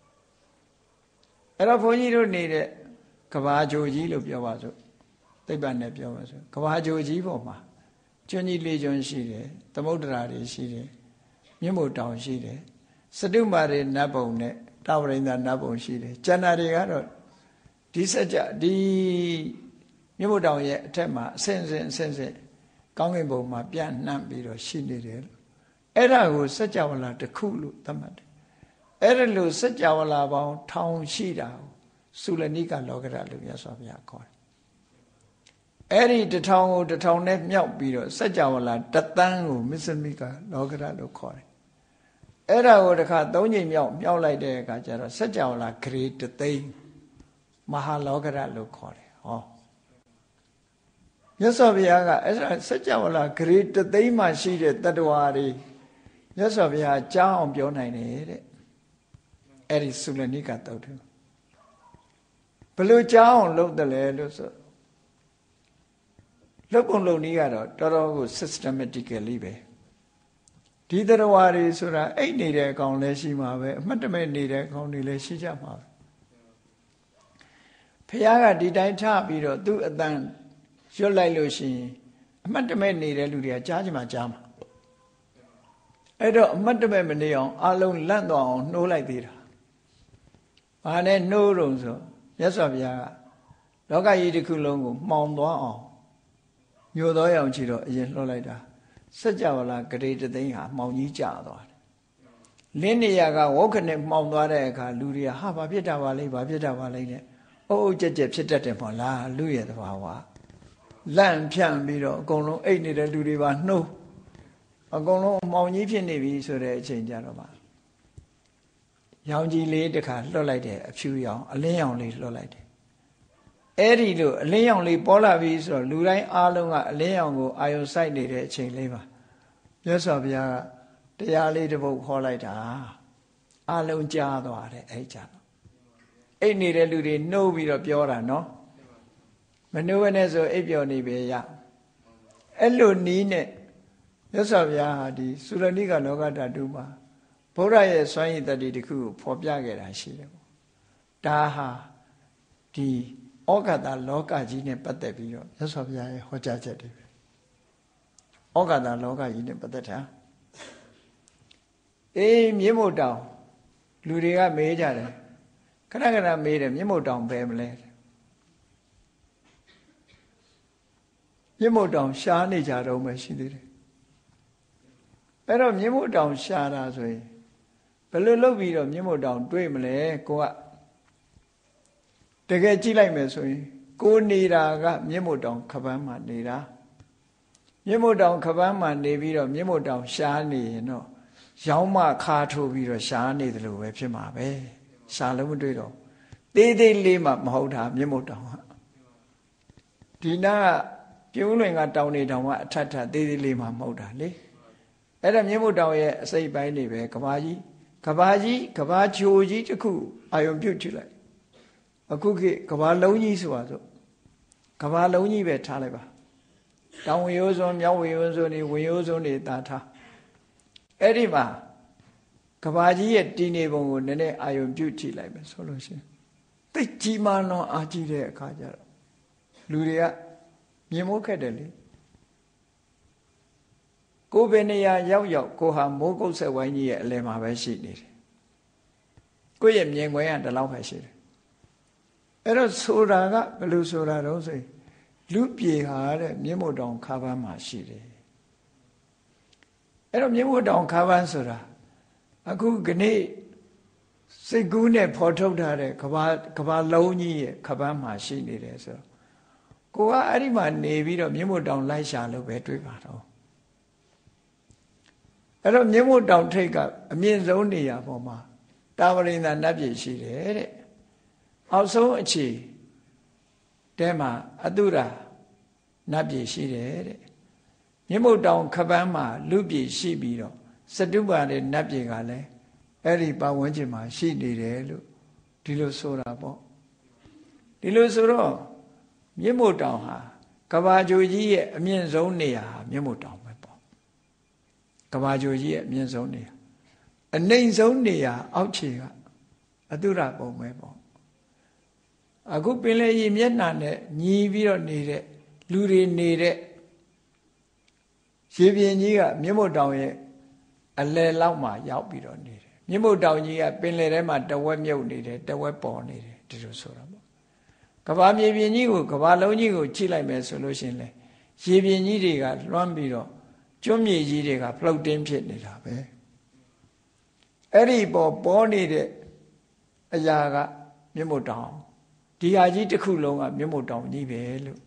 အဲ့တော့ဘုန်းကြီးတို့နေတဲ့ကဘာဂျိုကြီးလို့ပြောပါစို့သိပ္ပံနဲ့ပြောပါစို့ကဘာဂျိုကြီးပေါ်မှာကျွန်းကြီး၄ကျွန်းရှိတယ်သမုဒ္ဒရာတွေရှိတယ်မြင့်မို့တောင်ရှိတယ်စတုမာရေနတ်ဘုံနဲ့တာဝရိန္ဒာနတ်ဘုံရှိတယ်ကျန်တာတွေကတော့ဒီစัจ java ဒီမြင့်မို့တောင်ရဲ့အထက်မှာအဆင့်ကောင်းကင်ဘုံမှာပြန့်နှံ့ပြီးတော့ရှိနေတယ်အဲ့ဒါကိုစัจ java လာတစ်ခုလို့သတ်မှတ်တယ်အဲ့ဒါလို့စัจ java လာပေါင်း1000ရှိတာကိုသုလနိကလောကဓာတ်လို့မြတ်စွာဘုရားခေါ်တယ်အဲ့ဒီ1000ကို1000နဲ့မြောက်ပြီးတော့စัจ java လာ1သန်းကိုမစ္စမိကလောကဓာတ်လို့ခေါ်တယ်အဲ့ဒါကိုတစ်ခါ3ချိန်မြောက်လိုက်တဲ့အခါကျတော့စัจ java လာဂရေတသိန်းမဟာလောကဓာတ်လို့ခေါ်တယ်ဟောမြတ်စွာဘုရားကအဲ့ဒါစัจ java လာဂရေတသိန်းမှရှိတဲ့တတ္တဝါတွေမြတ်စွာဘုရားကြားအောင်ပြောနိုင်တယ်တဲ့အဲ့ဒီသုလနိကသုတ်တယ်ဘယ်လိုကြားအောင်လုပ်တယ်လဲလို့ဆိုလုပ်ပုံလုပ်နည်းကတော့တော်တော်ကို systematically ပဲဒီတတ္တဝါတွေဆိုတာအိတ်နေတဲ့အကောင်လည်းရှိမှာပဲအမှတ်တမဲ့နေတဲ့အကောင်တွေလည်းရှိကြမှာပဲဘုရားကဒီတိုင်းထားပြီးတော့သူ့အတန်ရွတ်လိုက်လို့ရှိရင်အမှတ်တမဲ့နေတဲ့လူတွေကကြားချင်မှကြားမှာအဲ့တော့အမှတ်တမဲ့မနေအောင်အလုံးလန့်သွားအောင်နှိုးလိုက်သေးတာဘာနဲ့နှိုးတော့ဆိုမြတ်စွာဘုရားကလောကကြီးတစ်ခုလုံးကိုမှောင်သွားအောင်ညိုသောရောင်ချီတော့အရင်လှုပ်လိုက်တာစัจ java လာဂရေတသိန်းဟာမှောင်ကြီးကျသွားတယ်လင်းနေရကဝုတ်ခနဲ့မှောင်သွားတဲ့အခါလူတွေကဟာဘာဖြစ်တာပါလဲဘာဖြစ်တာပါလဲနဲ့အုပ်ကြက်ဖြစ်တတ်တယ်ပေါ့လားလူရဲ့သဘာဝလန့်ဖြန့်ပြီးတော့အကုန်လုံးအိတ်နေတဲ့လူတွေပါနှိုးအကုန်လုံးမှောင်ကြီးဖြစ်နေပြီဆိုတဲ့အချိန်ကြတော့ပါရောင်ကြီးလေးတစ်ခါလွှတ်လိုက်တယ်အဖြူရောင်အလင်းရောင်လေးလွှတ်လိုက်တယ်အဲ့ဒီလိုအလင်းရောင်လေးပေါ်လာပြီဆိုတော့လူတိုင်းအားလုံးကအလင်းရောင်ကိုအာယုံစိုက်နေတဲ့အချိန်လေးပါမြတ်စွာဘုရားကတရားလေးတစ်ပုဒ်ခေါ်လိုက်တာအားလုံးကြားသွားတယ်အဲ့ကြတော့အိတ်နေတဲ့လူတွေနှိုးပြီးတော့ပြောတာနော်မနှိုးဘဲနဲ့ဆိုအိပ်ပျော်နေပဲရအဲ့လိုနီးနဲ့မြတ်စွာဘုရားဟာဒီသုရဏိကလောကဓာတုမှာဘုရားရဲ့စွမ်းရည်တတိတစ်ခုကိုဖော်ပြခဲ့တာရှိတယ်ပေါ့ဒါဟာဒီဩဃတလောကကြီးနဲ့ပတ်သက်ပြီးတော့မြတ်စွာဘုရားရဲ့ဟောကြားချက်တွေပဲဩဃတလောကကြီးနဲ့ပတ်သက်တာမြင့်မို့တောင်လူတွေကမေးကြတယ်ခဏခဏမေးတယ်မြင့်မို့တောင်ပဲမလဲမြင့်မို့တောင်ရှားနေကြတော့မှရှိသေးတယ်အဲ့တော့မြင့်မို့တောင်ရှားတာဆိုရင်ဘယ်လိုလုပ်ပြီးတော့မြင့်မို့တောင်တွေးမလဲကိုကတကယ်ကြည့်လိုက်မယ်ဆိုရင်ကိုနေတာကမြင့်မို့တောင်ခပန်းမှာနေတာမြင့်မို့တောင်ခပန်းမှာနေပြီးတော့မြင့်မို့တောင်ရှားနေရင်တော့ရောင်းမခါထိုးပြီးတော့ရှားနေတယ်လို့ပဲဖြစ်မှာပဲရှားလို့မတွေ့တော့သေးသေးလေးမှမဟုတ်တာမြင့်မို့တောင်ကဒီနာကပြုံးလွင်ကတောင်နေတောင်ကအထက်ထသေးသေးလေးမှမဟုတ်တာလေအဲ့ဒါမြင့်မို့တောင်ရဲ့အစိပ်ပိုင်းတွေပဲကဘာကြီးကဘာချိုကြီးတစ်ခုအာယုံပြုတ်ကြည့်လိုက်အခုခေတ်ကဘာလုံးကြီးဆိုတာဆိုကဘာလုံးကြီးပဲထားလိုက်ပါတောင်ဝရိုးစွန်းမြောက်ဝရိုးစွန်းတွေဝရိုးစွန်းတွေတာထားအဲ့ဒီမှာကဘာကြီးရဲ့တည်နေပုံကိုနည်းနည်းအာယုံပြုတ်ကြည့်လိုက်မယ်ဆိုလို့ရှိရင်သိကြီးမားလွန်အားကြီးတဲ့အခါကျတော့လူတွေကမြင်မို့ခက်တယ်လေကိုယ်ပဲနေရာရောက်ကိုဟာမိုးကုတ်ဆက်ဝိုင်းကြီးရဲ့အလယ်မှာပဲရှိနေတယ်ကိုယ့်ရဲ့မြင်ခွင့်ကဒီလောက်ပဲရှိတယ်အဲ့တော့ဆိုတာကဘယ်လိုဆိုတာတော့ဆိုရင်လူပြေဟာတဲ့မြင့်မို့တောင်ခါပန်းမှာရှိတယ်အဲ့တော့မြင့်မို့တောင်ခါပန်းဆိုတာအခုကနေ့စိတ်ကူးနဲ့ဖော်ထုတ်ထားတဲ့ကဘာလုံးကြီးရဲ့ခါပန်းမှာရှိနေတယ်ဆိုတော့ကိုကအဲ့ဒီမှာနေပြီးတော့မြင့်မို့တောင်လိုက်ရှာလို့ပဲတွေးပါတော့အဲ့တော့မြင့်မို့တောင်ထိပ်ကအမြင့်ဆုံးနေရာပေါ်မှာတာဝရိန္ဒနတ်ပြည်ရှိတယ်တဲ့အောက်ဆုံးအခြေတဲမှာအတုရာနတ်ပြည်ရှိတယ်တဲ့မြင့်မို့တောင်ခပန်းမှာလူပြည်ရှိပြီးတော့စတုပါတဲ့နတ်ပြည်ကလည်းအဲ့ဒီပတ်ဝန်းကျင်မှာရှိနေတယ်လို့ဒီလိုဆိုတာပေါ့ဒီလိုဆိုတော့မြင့်မို့တောင်ဟာကဘာဂျိုကြီးရဲ့အမြင့်ဆုံးနေရာမြင့်မို့တောင်ပဲပေါ့ကဘာဂျိုကြီးရဲ့အမြင့်ဆုံးနေရာအနှိမ်ဆုံးနေရာအောက်ခြေကအတုရပုံပဲပေါ့အခုပင်လယ်ရေမျက်နှာနဲ့ညီပြီးတော့နေတဲ့လူတွေနေတဲ့ရေပြင်ကြီးကမြင့်မို့တောင်ရဲ့အလယ်လောက်မှာရောက်ပြီးတော့နေတယ်မြင့်မို့တောင်ကြီးကပင်လယ်ထဲမှာတဝက်မြုပ်နေတယ်တဝက်ပေါ်နေတယ်ဒီလိုဆိုတာပေါ့ကဘာမြေပြင်ကြီးကိုကဘာလုံးကြီးကိုကြည့်လိုက်မယ်ဆိုလို့ရှိရင်လေရေပြင်ကြီးတွေကလွှမ်းပြီးတော့ကျွန်းမြေကြီးတွေကဖလုတ်တင်းဖြစ်နေတာပဲအဲ့ဒီပေါ်နေတဲ့အရာကမြင့်မို့တောင်ဒီဟာကြီးတစ်ခုလုံးကမြင့်မို့တောင်ကြီးပဲလို့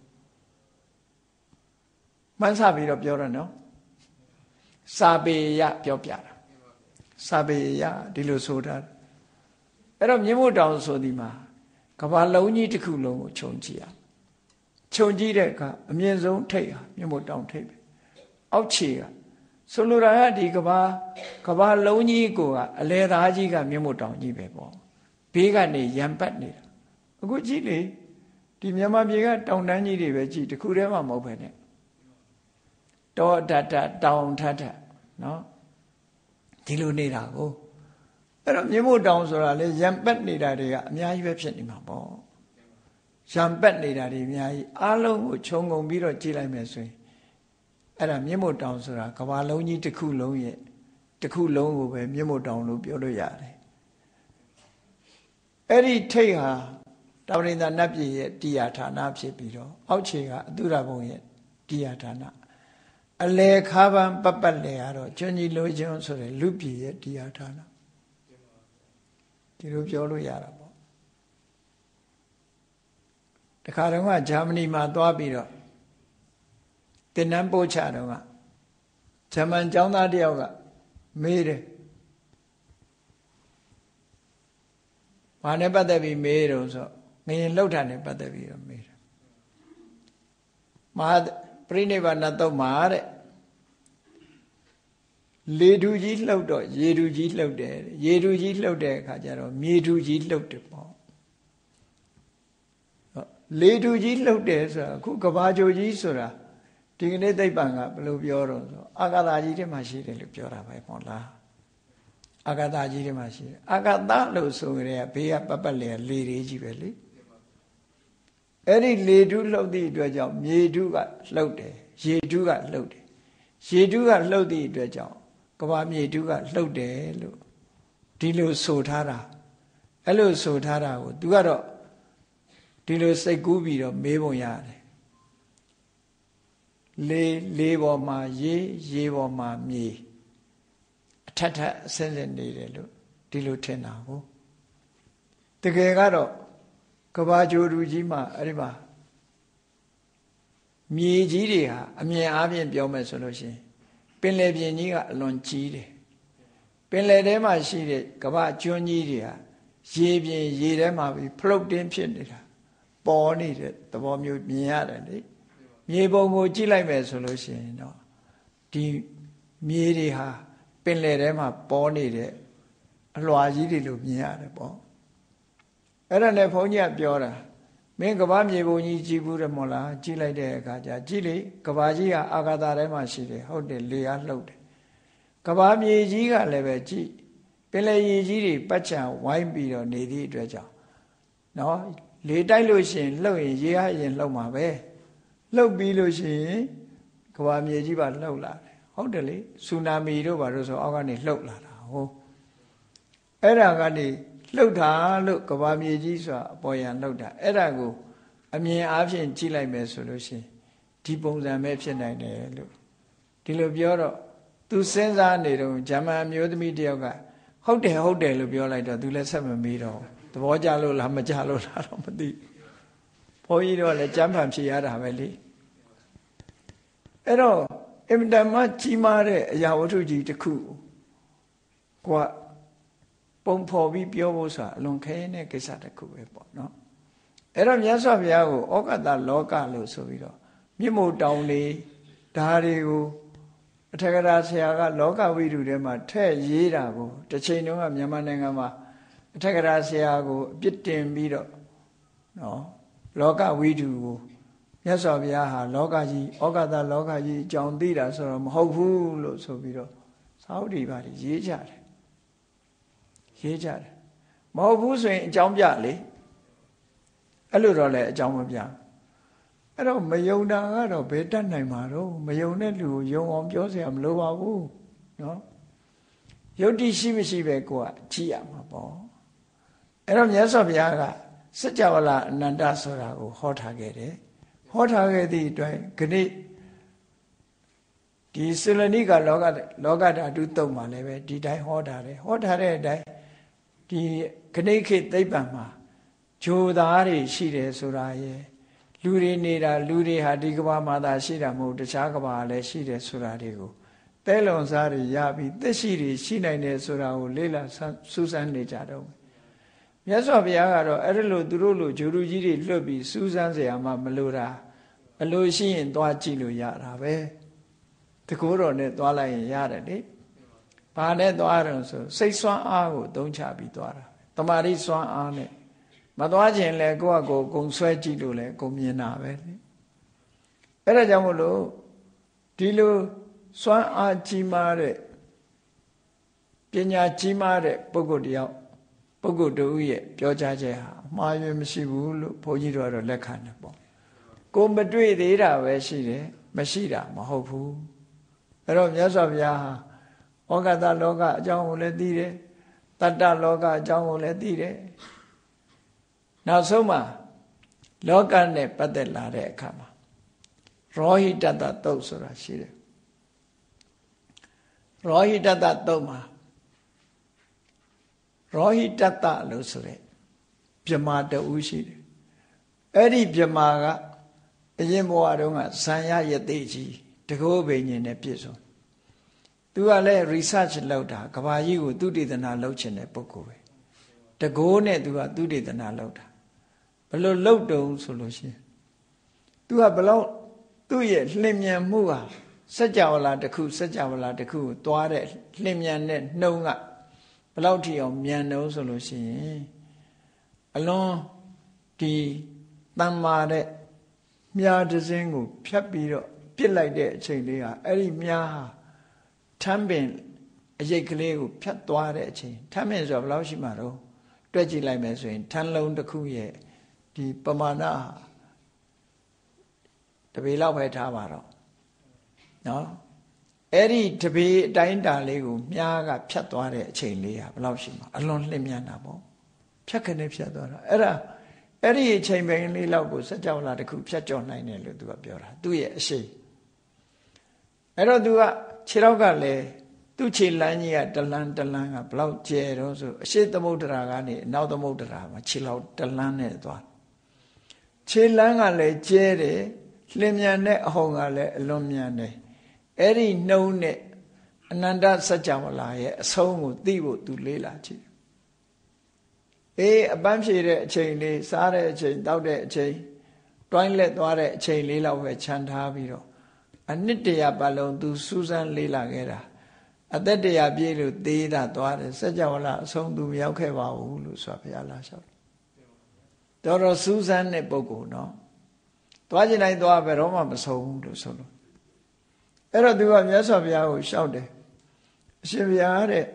မှန်းဆပြီးတော့ပြောရနော်စာပေရပြောပြတာစာပေရဒီလိုဆိုတာအဲ့တော့မြင့်မို့တောင်ဆိုဒီမှာကဘာလုံးကြီးတစ်ခုလုံးကိုခြုံကြည့်ရခြုံကြည့်တဲ့အခါအမြင့်ဆုံးထိပ်ဟာမြင့်မို့တောင်ထိပ်ပဲအောက်ခြေကဆိုလိုတာကဒီကဘာလုံးကြီးကိုကအလဲသားကြီးကမြင့်မို့တောင်ကြီးပဲပေါ့ဘေးကနေရံပတ်နေတာအခုကြည့်လေဒီမြန်မာပြည်ကတောင်တန်းကြီးတွေပဲကြည့်တခုတည်းမှမဟုတ်ပဲနဲ့တောတတတောင်ထထနော်ဒီလိုနေတာကိုအဲ့တော့မြင့်မို့တောင်ဆိုတာလေရံပတ်နေတာတွေကအများကြီးပဲဖြစ်နေမှာပေါ့ရံပတ်နေတာတွေအများကြီးအားလုံးကိုခြုံငုံပြီးတော့ကြည့်လိုက်မယ်ဆိုရင်အဲ့ဒါမြင့်မို့တောင်ဆိုတာကဘာလုံးကြီးတစ်ခုလုံးရဲ့တစ်ခုလုံးကိုပဲမြင့်မို့တောင်လို့ပြောလို့ရတယ်အဲ့ဒီထိတ်ဟာတာဝရိန္ဒနတ်ပြည်ရဲ့တရားဌာနဖြစ်ပြီးတော့အောက်ခြေကအတုရဘုံရဲ့တရားဌာနအလေခါပန်းပတ်လေကတော့ကျွန်းကြီးလိုကျွန်းဆိုတဲ့လူပြည်ရဲ့တရားဌာနဒီလိုပြောလို့ရတာပေါ့တခါတော့ကဂျာမနီမှာသွားပြီးတော့တင်နန်းပို့ချတော့ကဂျာမန်ကျောင်းသားတယောက်ကမေးတယ်ဘာနဲ့ပတ်သက်ပြီးမေးတော့ဆိုငရင်လှုပ်တာနဲ့ပတ်သက်ပြီးတော့မေးတယ်မဟာပရိနိဗ္ဗာန်သုတ်မှာတဲ့လေထုကြီးလှုပ်တော့ရေထုကြီးလှုပ်တယ်ရေထုကြီးလှုပ်တဲ့အခါကျတော့မြေထုကြီးလှုပ်တယ်ပေါ့လေထုကြီးလှုပ်တယ်ဆိုတာအခုကဘာဂျိုကြီးဆိုတာဒီကနေ့သိပ္ပံကဘယ်လိုပြောတော့ဆိုအာကာသကြီးထဲမှာရှိတယ်လို့ပြောတာပဲပေါ့လားအာကာသကြီးထဲမှာရှိတယ်အာကာသလို့ဆိုကြတဲ့ဘေးကပတ်လေလေတွေကြီးပဲလေအဲ့ဒီလေထုလှုပ်သည့်အတွက်ကြောင့်မြေထုကလှုပ်တယ်ရေထုကလှုပ်တယ်ရေထုကလှုပ်သည့်အတွက်ကြောင့်ကဘာမြေတုကလှုပ်တယ်လို့ဒီလိုဆိုထားတာအဲ့လိုဆိုထားတာကိုသူကတော့ဒီလိုစိတ်ကူးပြီးတော့မေးပုံရတယ်လေပေါ်မှာရေပေါ်မှာမြေအထက်အဆင့်ဆင့်နေတယ်လို့ဒီလိုထင်တာကိုတကယ်ကတော့ကဘာကြိုတူကြီးမှာအဲ့ဒီမှာမြေကြီးတွေဟာအမြင်အားဖြင့်ပြောမယ်ဆိုလို့ရှိရင်ပင်လယ်ပြင်ကြီးကအလွန်ကြီးတယ်ပင်လယ်ထဲမှာရှိတဲ့ကဘာကျွန်းကြီးတွေဟာရေပြင်ရေထဲမှာပြီး floating ဖြစ်နေတာပေါ်နေတဲ့သဘောမျိုးမြင်ရတယ်လေမြေပုံကိုကြည့်လိုက်မယ်ဆိုလို့ရှိရင်တော့ဒီမြေတွေဟာပင်လယ်ထဲမှာပေါ်နေတဲ့အလွှာကြီးတွေလို့မြင်ရတယ်ပေါ့အဲ့ဒါနဲ့ဘုန်းကြီးကပြောတာမင်းကဘာမြေပုံကြီးကြည့်ဘူးတယ်မို့လားကြည့်လိုက်တဲ့အခါကျကြည့်လေကဘာကြီးကအာကာသထဲမှာရှိတယ်ဟုတ်တယ်လေအားလှုပ်တယ်ကဘာမြေကြီးကလည်းပဲကြည့်ပင်လယ်ရေကြီးတွေပတ်ချံဝိုင်းပြီးတော့နေသည့်အတွက်ကြောင့်နော်လေတိုက်လို့ရှိရင်လှုပ်ရင်ရေအားရင်လှုပ်မှာပဲလှုပ်ပြီးလို့ရှိရင်ကဘာမြေကြီးပါလှုပ်လာတယ်ဟုတ်တယ်လေဆူနာမီတို့ဘာလို့ဆိုအောက်ကနေလှုပ်လာတာဟုတ်အဲ့ဒါကနေလှုပ်တာလို့ကဘာမြေကြီးဆိုတာအပေါ်ယံလှုပ်တာအဲ့ဒါကိုအမြင်အားဖြင့်ကြည့်လိုက်မယ်ဆိုလို့ရှိရင်ဒီပုံစံပဲဖြစ်နိုင်တယ်လို့ဒီလိုပြောတော့သူစဉ်းစားနေတော့ဂျာမန်မျိုးသမီးတယောက်ကဟုတ်တယ်လို့ပြောလိုက်တော့သူလည်းဆက်မမေးတော့သဘောကျလို့လားမကျလို့လားတော့မသိဘုန်းကြီးတို့လည်းကြမ်းဖန်ဖြေရတာပဲလေအဲ့တော့အင်တမကြီးမားတဲ့အရာဝတ္ထုကြီးတစ်ခုကိုကပုံဖော်ပြီးပြောဖို့ဆိုတာအလွန်ခဲတဲ့ကိစ္စတစ်ခုပဲပေါ့နော်အဲ့တော့မြတ်စွာဘုရားကိုဩကတလောကလို့ဆိုပြီးတော့မြင့်မို့တောင်လေးဓာတွေကိုအထက်ကရာဆရာကလောကဝိတုထဲမှာထည့်ရေးတာကိုတစ်ချိန်တုန်းကမြန်မာနိုင်ငံမှာအထက်ကရာဆရာကိုအပြစ်တင်ပြီးတော့နော်လောကဝိတုကိုမြတ်စွာဘုရားဟာလောကကြီးဩကတလောကကြီးအကြောင်းသိတာဆိုတော့မဟုတ်ဘူးလို့ဆိုပြီးတော့သာဝတိပါဠိရေးကြတယ်မဟုတ်ဘူးဆိုရင်အကြောင်းပြလေအဲ့လိုတော့လည်းအကြောင်းမပြအဲ့တော့မယုံတာကတော့ဘယ်တတ်နိုင်မှာတော့မယုံတဲ့လူကိုယုံအောင်ပြောစရာမလိုပါဘူးနော်ယုတ်တိရှိမရှိပဲကိုကကြည့်ရမှာပေါ့အဲ့တော့မြတ်စွာဘုရားကစัจ java လာအနန္တဆိုတာကိုဟောထားခဲ့တယ်ဟောထားခဲ့သည့်အတွက်ခဏိဒီသုလနိကလောကဓာတုတုံမှာလည်းပဲဒီတိုင်းဟောထားတယ်ဟောထားတဲ့အတိုင်းဒီခဏိခေသိပ္ပံမှာဂျိုသားတွေရှိတယ်ဆိုတာရဲ့လူတွေနေတာလူတွေဟာဒီကဘာမှာသာရှိတာမဟုတ်တခြားကဘာလည်းရှိတယ်ဆိုတာတွေကိုတဲလွန်စားတွေရပြီးသက်ရှိတွေရှိနိုင်တယ်ဆိုတာကိုလေ့လာစူးစမ်းနေကြတော့မြတ်စွာဘုရားကတော့အဲ့ဒီလိုသူတို့လိုဂျိုလူကြီးတွေလွတ်ပြီးစူးစမ်းเสียမှမလိုတာအလိုရှိရင်သွားကြည့်လို့ရတာပဲတကူတော်နဲ့သွားလိုက်ရင်ရတယ်လေဘာနဲ့သွားရအောင်ဆိုစိတ်ဆွမ်းအားကိုသုံးချပြီးသွားတာတမာတိဆွမ်းအားနဲ့မသွားခြင်းလဲကိုယ့်အကိုအကုန်ဆွဲကြည့်လို့လဲအကုန်မြင်တာပဲလေအဲ့ဒါကြောင့်မို့လို့ဒီလိုစွမ်းအားကြီးမားတဲ့ပညာကြီးမားတဲ့ပုဂ္ဂိုလ်တယောက်ပုဂ္ဂိုလ်တို့ရဲ့ပြောကြားချက်ဟာအမှားယွင်းမရှိဘူးလို့ဘုန်းကြီးတို့ကတော့လက်ခံတယ်ပေါ့ကိုမတွေ့သေးတာပဲရှိတယ်မရှိတာမဟုတ်ဘူးအဲ့တော့မြတ်စွာဘုရားဟာဩဃတလောကအကြောင်းကိုလည်းသိတယ်တတ္တလောကအကြောင်းကိုလည်းသိတယ်နောက်ဆုံးမှာလောကနဲ့ပတ်သက်လာတဲ့အခါမှာရောဟိတတသုတ်ဆိုတာရှိတယ်ရောဟိတတသုတ်မှာရောဟိတတလို့ဆိုတဲ့ပြမာတူရှိတယ်အဲ့ဒီပြမာကအရင်ဘဝတုန်းကဇံရယသိကြီးတကောဘိညာဉ်နဲ့ပြည့်စုံသူကလည်း research လုပ်တာကဘာကြီးကိုသုတေသနလုပ်ချင်တဲ့ပုဂ္ဂိုလ်ပဲတကောနဲ့သူကသုတေသနလုပ်တာဘယ်လိုလုပ်တုံးဆိုလို့ရှိရင်သူကဘလောက်သူ့ရဲ့လျင်မြန်မှုဟာစัจ java လာတစ်ခုကိုသွားတဲ့လျင်မြန်တဲ့နှုံးကဘလောက်ထိအောင်မြန်တုံးဆိုလို့ရှိရင်အလွန်ဒီတမ္မာတဲ့မြားတစ်စင်းကိုဖြတ်ပြီးတော့ပြစ်လိုက်တဲ့အချိန်လေးဟာအဲ့ဒီမြားဟာထမ်းပင်အရိပ်ကလေးကိုဖြတ်သွားတဲ့အချိန်ထမ်းပင်ဆိုတာဘယ်လောက်ရှိမှာတော့တွက်ကြည့်လိုက်မယ်ဆိုရင်ထမ်းလုံးတစ်ခုရဲ့ဒီပမာဏတပေလောက်ပဲထားပါတော့နော်အဲ့ဒီတပေအတိုင်းတာလေးကိုမြားကဖြတ်သွားတဲ့အချိန်လေးဟာဘယ်လောက်ရှိမှာအလွန်လျင်မြန်တာပေါ့ဖြတ်ခနဲ့ဖြတ်သွားတာအဲ့ဒီအချိန်ပိုင်းလေးလောက်ကိုစัจ java လာတစ်ခုဖြတ်ကျော်နိုင်တယ်လို့သူကပြောတာသူ့ရဲ့အရှိအဲ့တော့သူကခြေထောက်ကလည်းသူ့ခြေလမ်းကြီးကတလန်းကဘယ်လောက်ကျယ်တော့ဆိုအရှိသမုဒ္ဒရာကနေအနောက်သမုဒ္ဒရာမှာခြေလောက်တလန်းနဲ့သွားခြေလမ်းကလည်းကျဲတယ်လျင်မြန်တဲ့အဟုန်ကလည်းအလွန်မြန်တယ်အဲ့ဒီနှုံးနဲ့အနန္တစัจ java လာရဲ့အဆုံးကိုသိဖို့သူလေးလာကြည့်အပန်းဖြေတဲ့အချိန်လေးစားတဲ့အချိန်တောက်တဲ့အချိန်တွိုင်းလက်သွားတဲ့အချိန်လေးလောက်ပဲခြံထားပြီးတော့အနှစ်တရာပတ်လုံးသူစူးစမ်းလေးလာခဲ့တာအသက်တရာပြည့်လို့သေးတာသွားတယ်စัจ java လာအဆုံးသူမရောက်ခဲ့ပါဘူးလို့ဆိုဘုရားလာလျှောက်တော်စူးစမ်းတဲ့ပုဂ္ဂိုလ်နော်သွားကျင်တိုင်းသွားဘယ်တော့မှမဆုံးဘူးလို့ဆိုလို့အဲ့တော့သူကမြတ်စွာဘုရားကိုလျှောက်တယ်အရှင်ဘုရားတဲ့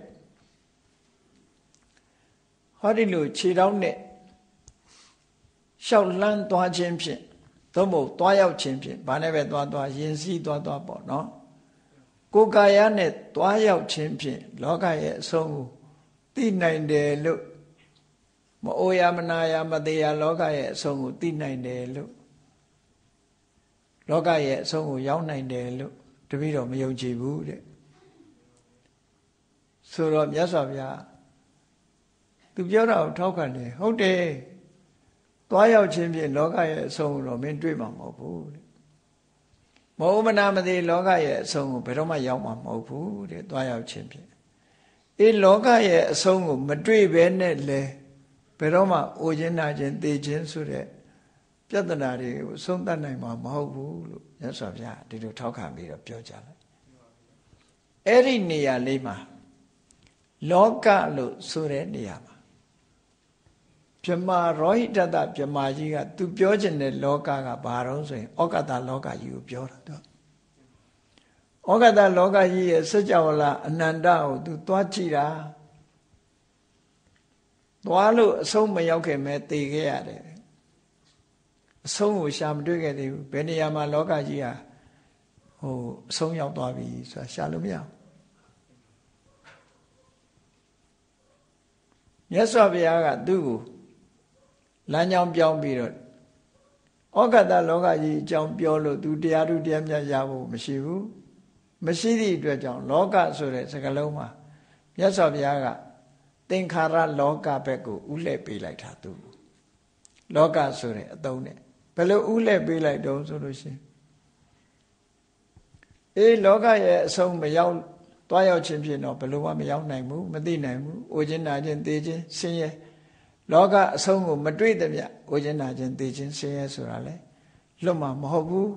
ဟောဒီလိုခြေထောက်နဲ့လျှောက်လန်းသွားခြင်းဖြင့်သို့မဟုတ်သွားရောက်ခြင်းဖြင့်ဘာနဲ့ပဲသွားရင်စည်းသွားပေါ့နော်ကိုယ်ကာယနဲ့သွားရောက်ခြင်းဖြင့်လောကရဲ့အဆုံးကိုသိနိုင်တယ်လို့မအိုရမနာရမသေးရလောကရဲ့အဆုံးကိုသိနိုင်တယ်လို့လောကရဲ့အဆုံးကိုရောက်နိုင်တယ်လို့တပည့်တော်မယုံကြည်ဘူးတဲ့ဆိုတော့မြတ်စွာဘုရားသူပြောတာကိုထောက်ခံတယ်ဟုတ်တယ်သွားရောက်ခြင်းဖြင့်လောကရဲ့အဆုံးကိုတော့မင်းတွေ့မှာမဟုတ်ဘူးတဲ့မဟုတ်မနာမသေးလောကရဲ့အဆုံးကိုဘယ်တော့မှရောက်မှာမဟုတ်ဘူးတဲ့သွားရောက်ခြင်းဖြင့်လောကရဲ့အဆုံးကိုမတွေ့ဘဲနဲ့လဲဘယ်တော့မှအိုခြင်းနာခြင်းသေခြင်းဆိုတဲ့ပြဿနာတွေကိုဆုံးသတ်နိုင်မှာမဟုတ်ဘူးလို့မြတ်စွာဘုရားဒီလိုထောက်ခံပြီးတော့ပြောကြလိုက်အဲ့ဒီနေရာလေးမှာလောကလို့ဆိုတဲ့နေရာမှာပြမရောဟိတတပြမကြီးကသူပြောချင်တဲ့လောကကဘာတော့ဆိုရင်ဩကတလောကကြီးကိုပြောတာသူဩကတလောကကြီးရဲ့စัจ java လာအနန္တကိုသူသွားကြည့်တာသွားလို့အဆုံးမရောက်ခင်မဲ့သေခဲ့ရတယ်အဆုံးကိုရှာမတွေ့ခဲ့သေးဘူးဘယ်နေရာမှာလောကကြီးဟာအဆုံးရောက်သွားပြီဆိုတာရှာလို့မရဘူးမြတ်စွာဘုရားကသူ့ကိုလမ်းကြောင်းပြောင်းပြီးတော့ဩကတလောကကြီးအကြောင်းပြောလို့သူတရားထုတရားမြတ်ရဖို့မရှိဘူးမရှိသည့်အတွက်ကြောင့်လောကဆိုတဲ့စကားလုံးမှာမြတ်စွာဘုရားကသင်္ခါရလောကဘက်ကိုဥလှည့်ပေးလိုက်တာသူလောကဆိုတဲ့အသုံးနဲ့ဘယ်လိုဥလှည့်ပေးလိုက်တော့ဆိုလို့ရှိရင်လောကရဲ့အဆုံးမရောက်သွားရောက်ခြင်းဖြင့်တော့ဘယ်လိုမှမရောက်နိုင်ဘူးမသိနိုင်ဘူးအိုခြင်းနာခြင်းသေခြင်းဆင်းရဲလောကအဆုံးကိုမတွေ့တဲ့မြတ်အိုခြင်းနာခြင်းသေခြင်းဆင်းရဲဆိုတာလေလွတ်မှာမဟုတ်ဘူး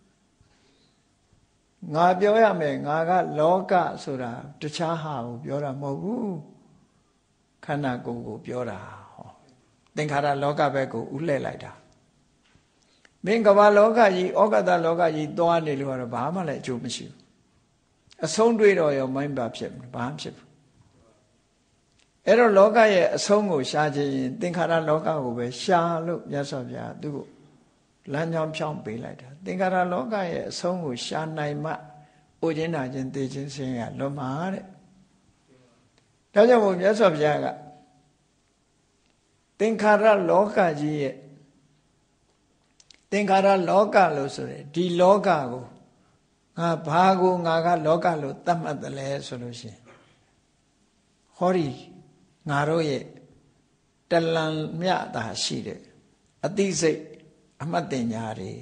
ငါပြောရမယ်ငါကလောကဆိုတာတခြားဟာကိုပြောတာမဟုတ်ဘူးခန္ဓာကိုယ်ကိုပြောတာဟောသင်္ခါရလောကဘက်ကိုဥလှည့်လိုက်တာမင်းကမ္ဘာလောကကြီးဩကတလောကကြီးသွားနေလို့ကတော့ဘာမှလည်းအကျိုးမရှိဘူးအဆုံးတွေ့တော့ရောမိုင်းပါဖြစ်မှာဘာမှဖြစ်ဘူးအဲ့တော့လောကရဲ့အဆုံးကိုရှားခြင်းသင်္ခါရလောကကိုပဲရှားလို့မြတ်စွာဘုရားသူ့ကိုလမ်းကြောင်းဖြောင်းပေးလိုက်တာသင်္ခါရလောကရဲ့အဆုံးကိုရှားနိုင်မှအိုခြင်းနာခြင်းသေခြင်းဆင်းရဲလွတ်မှာတဲ့ဒါကြောင့်မို့မြတ်စွာဘုရားကသင်္ခါရလောကကြီးရဲ့သင်္ခါရလောကလို့ဆိုတယ်ဒီလောကကိုငါဘာကိုငါကလောကလို့သတ်မှတ်တယ်လဲဆိုလို့ရှိရင်ဟောဒီငါတို့ရဲ့တလံမြတာရှိတယ်အသိစိတ်အမှတ်တင်ညာတွေ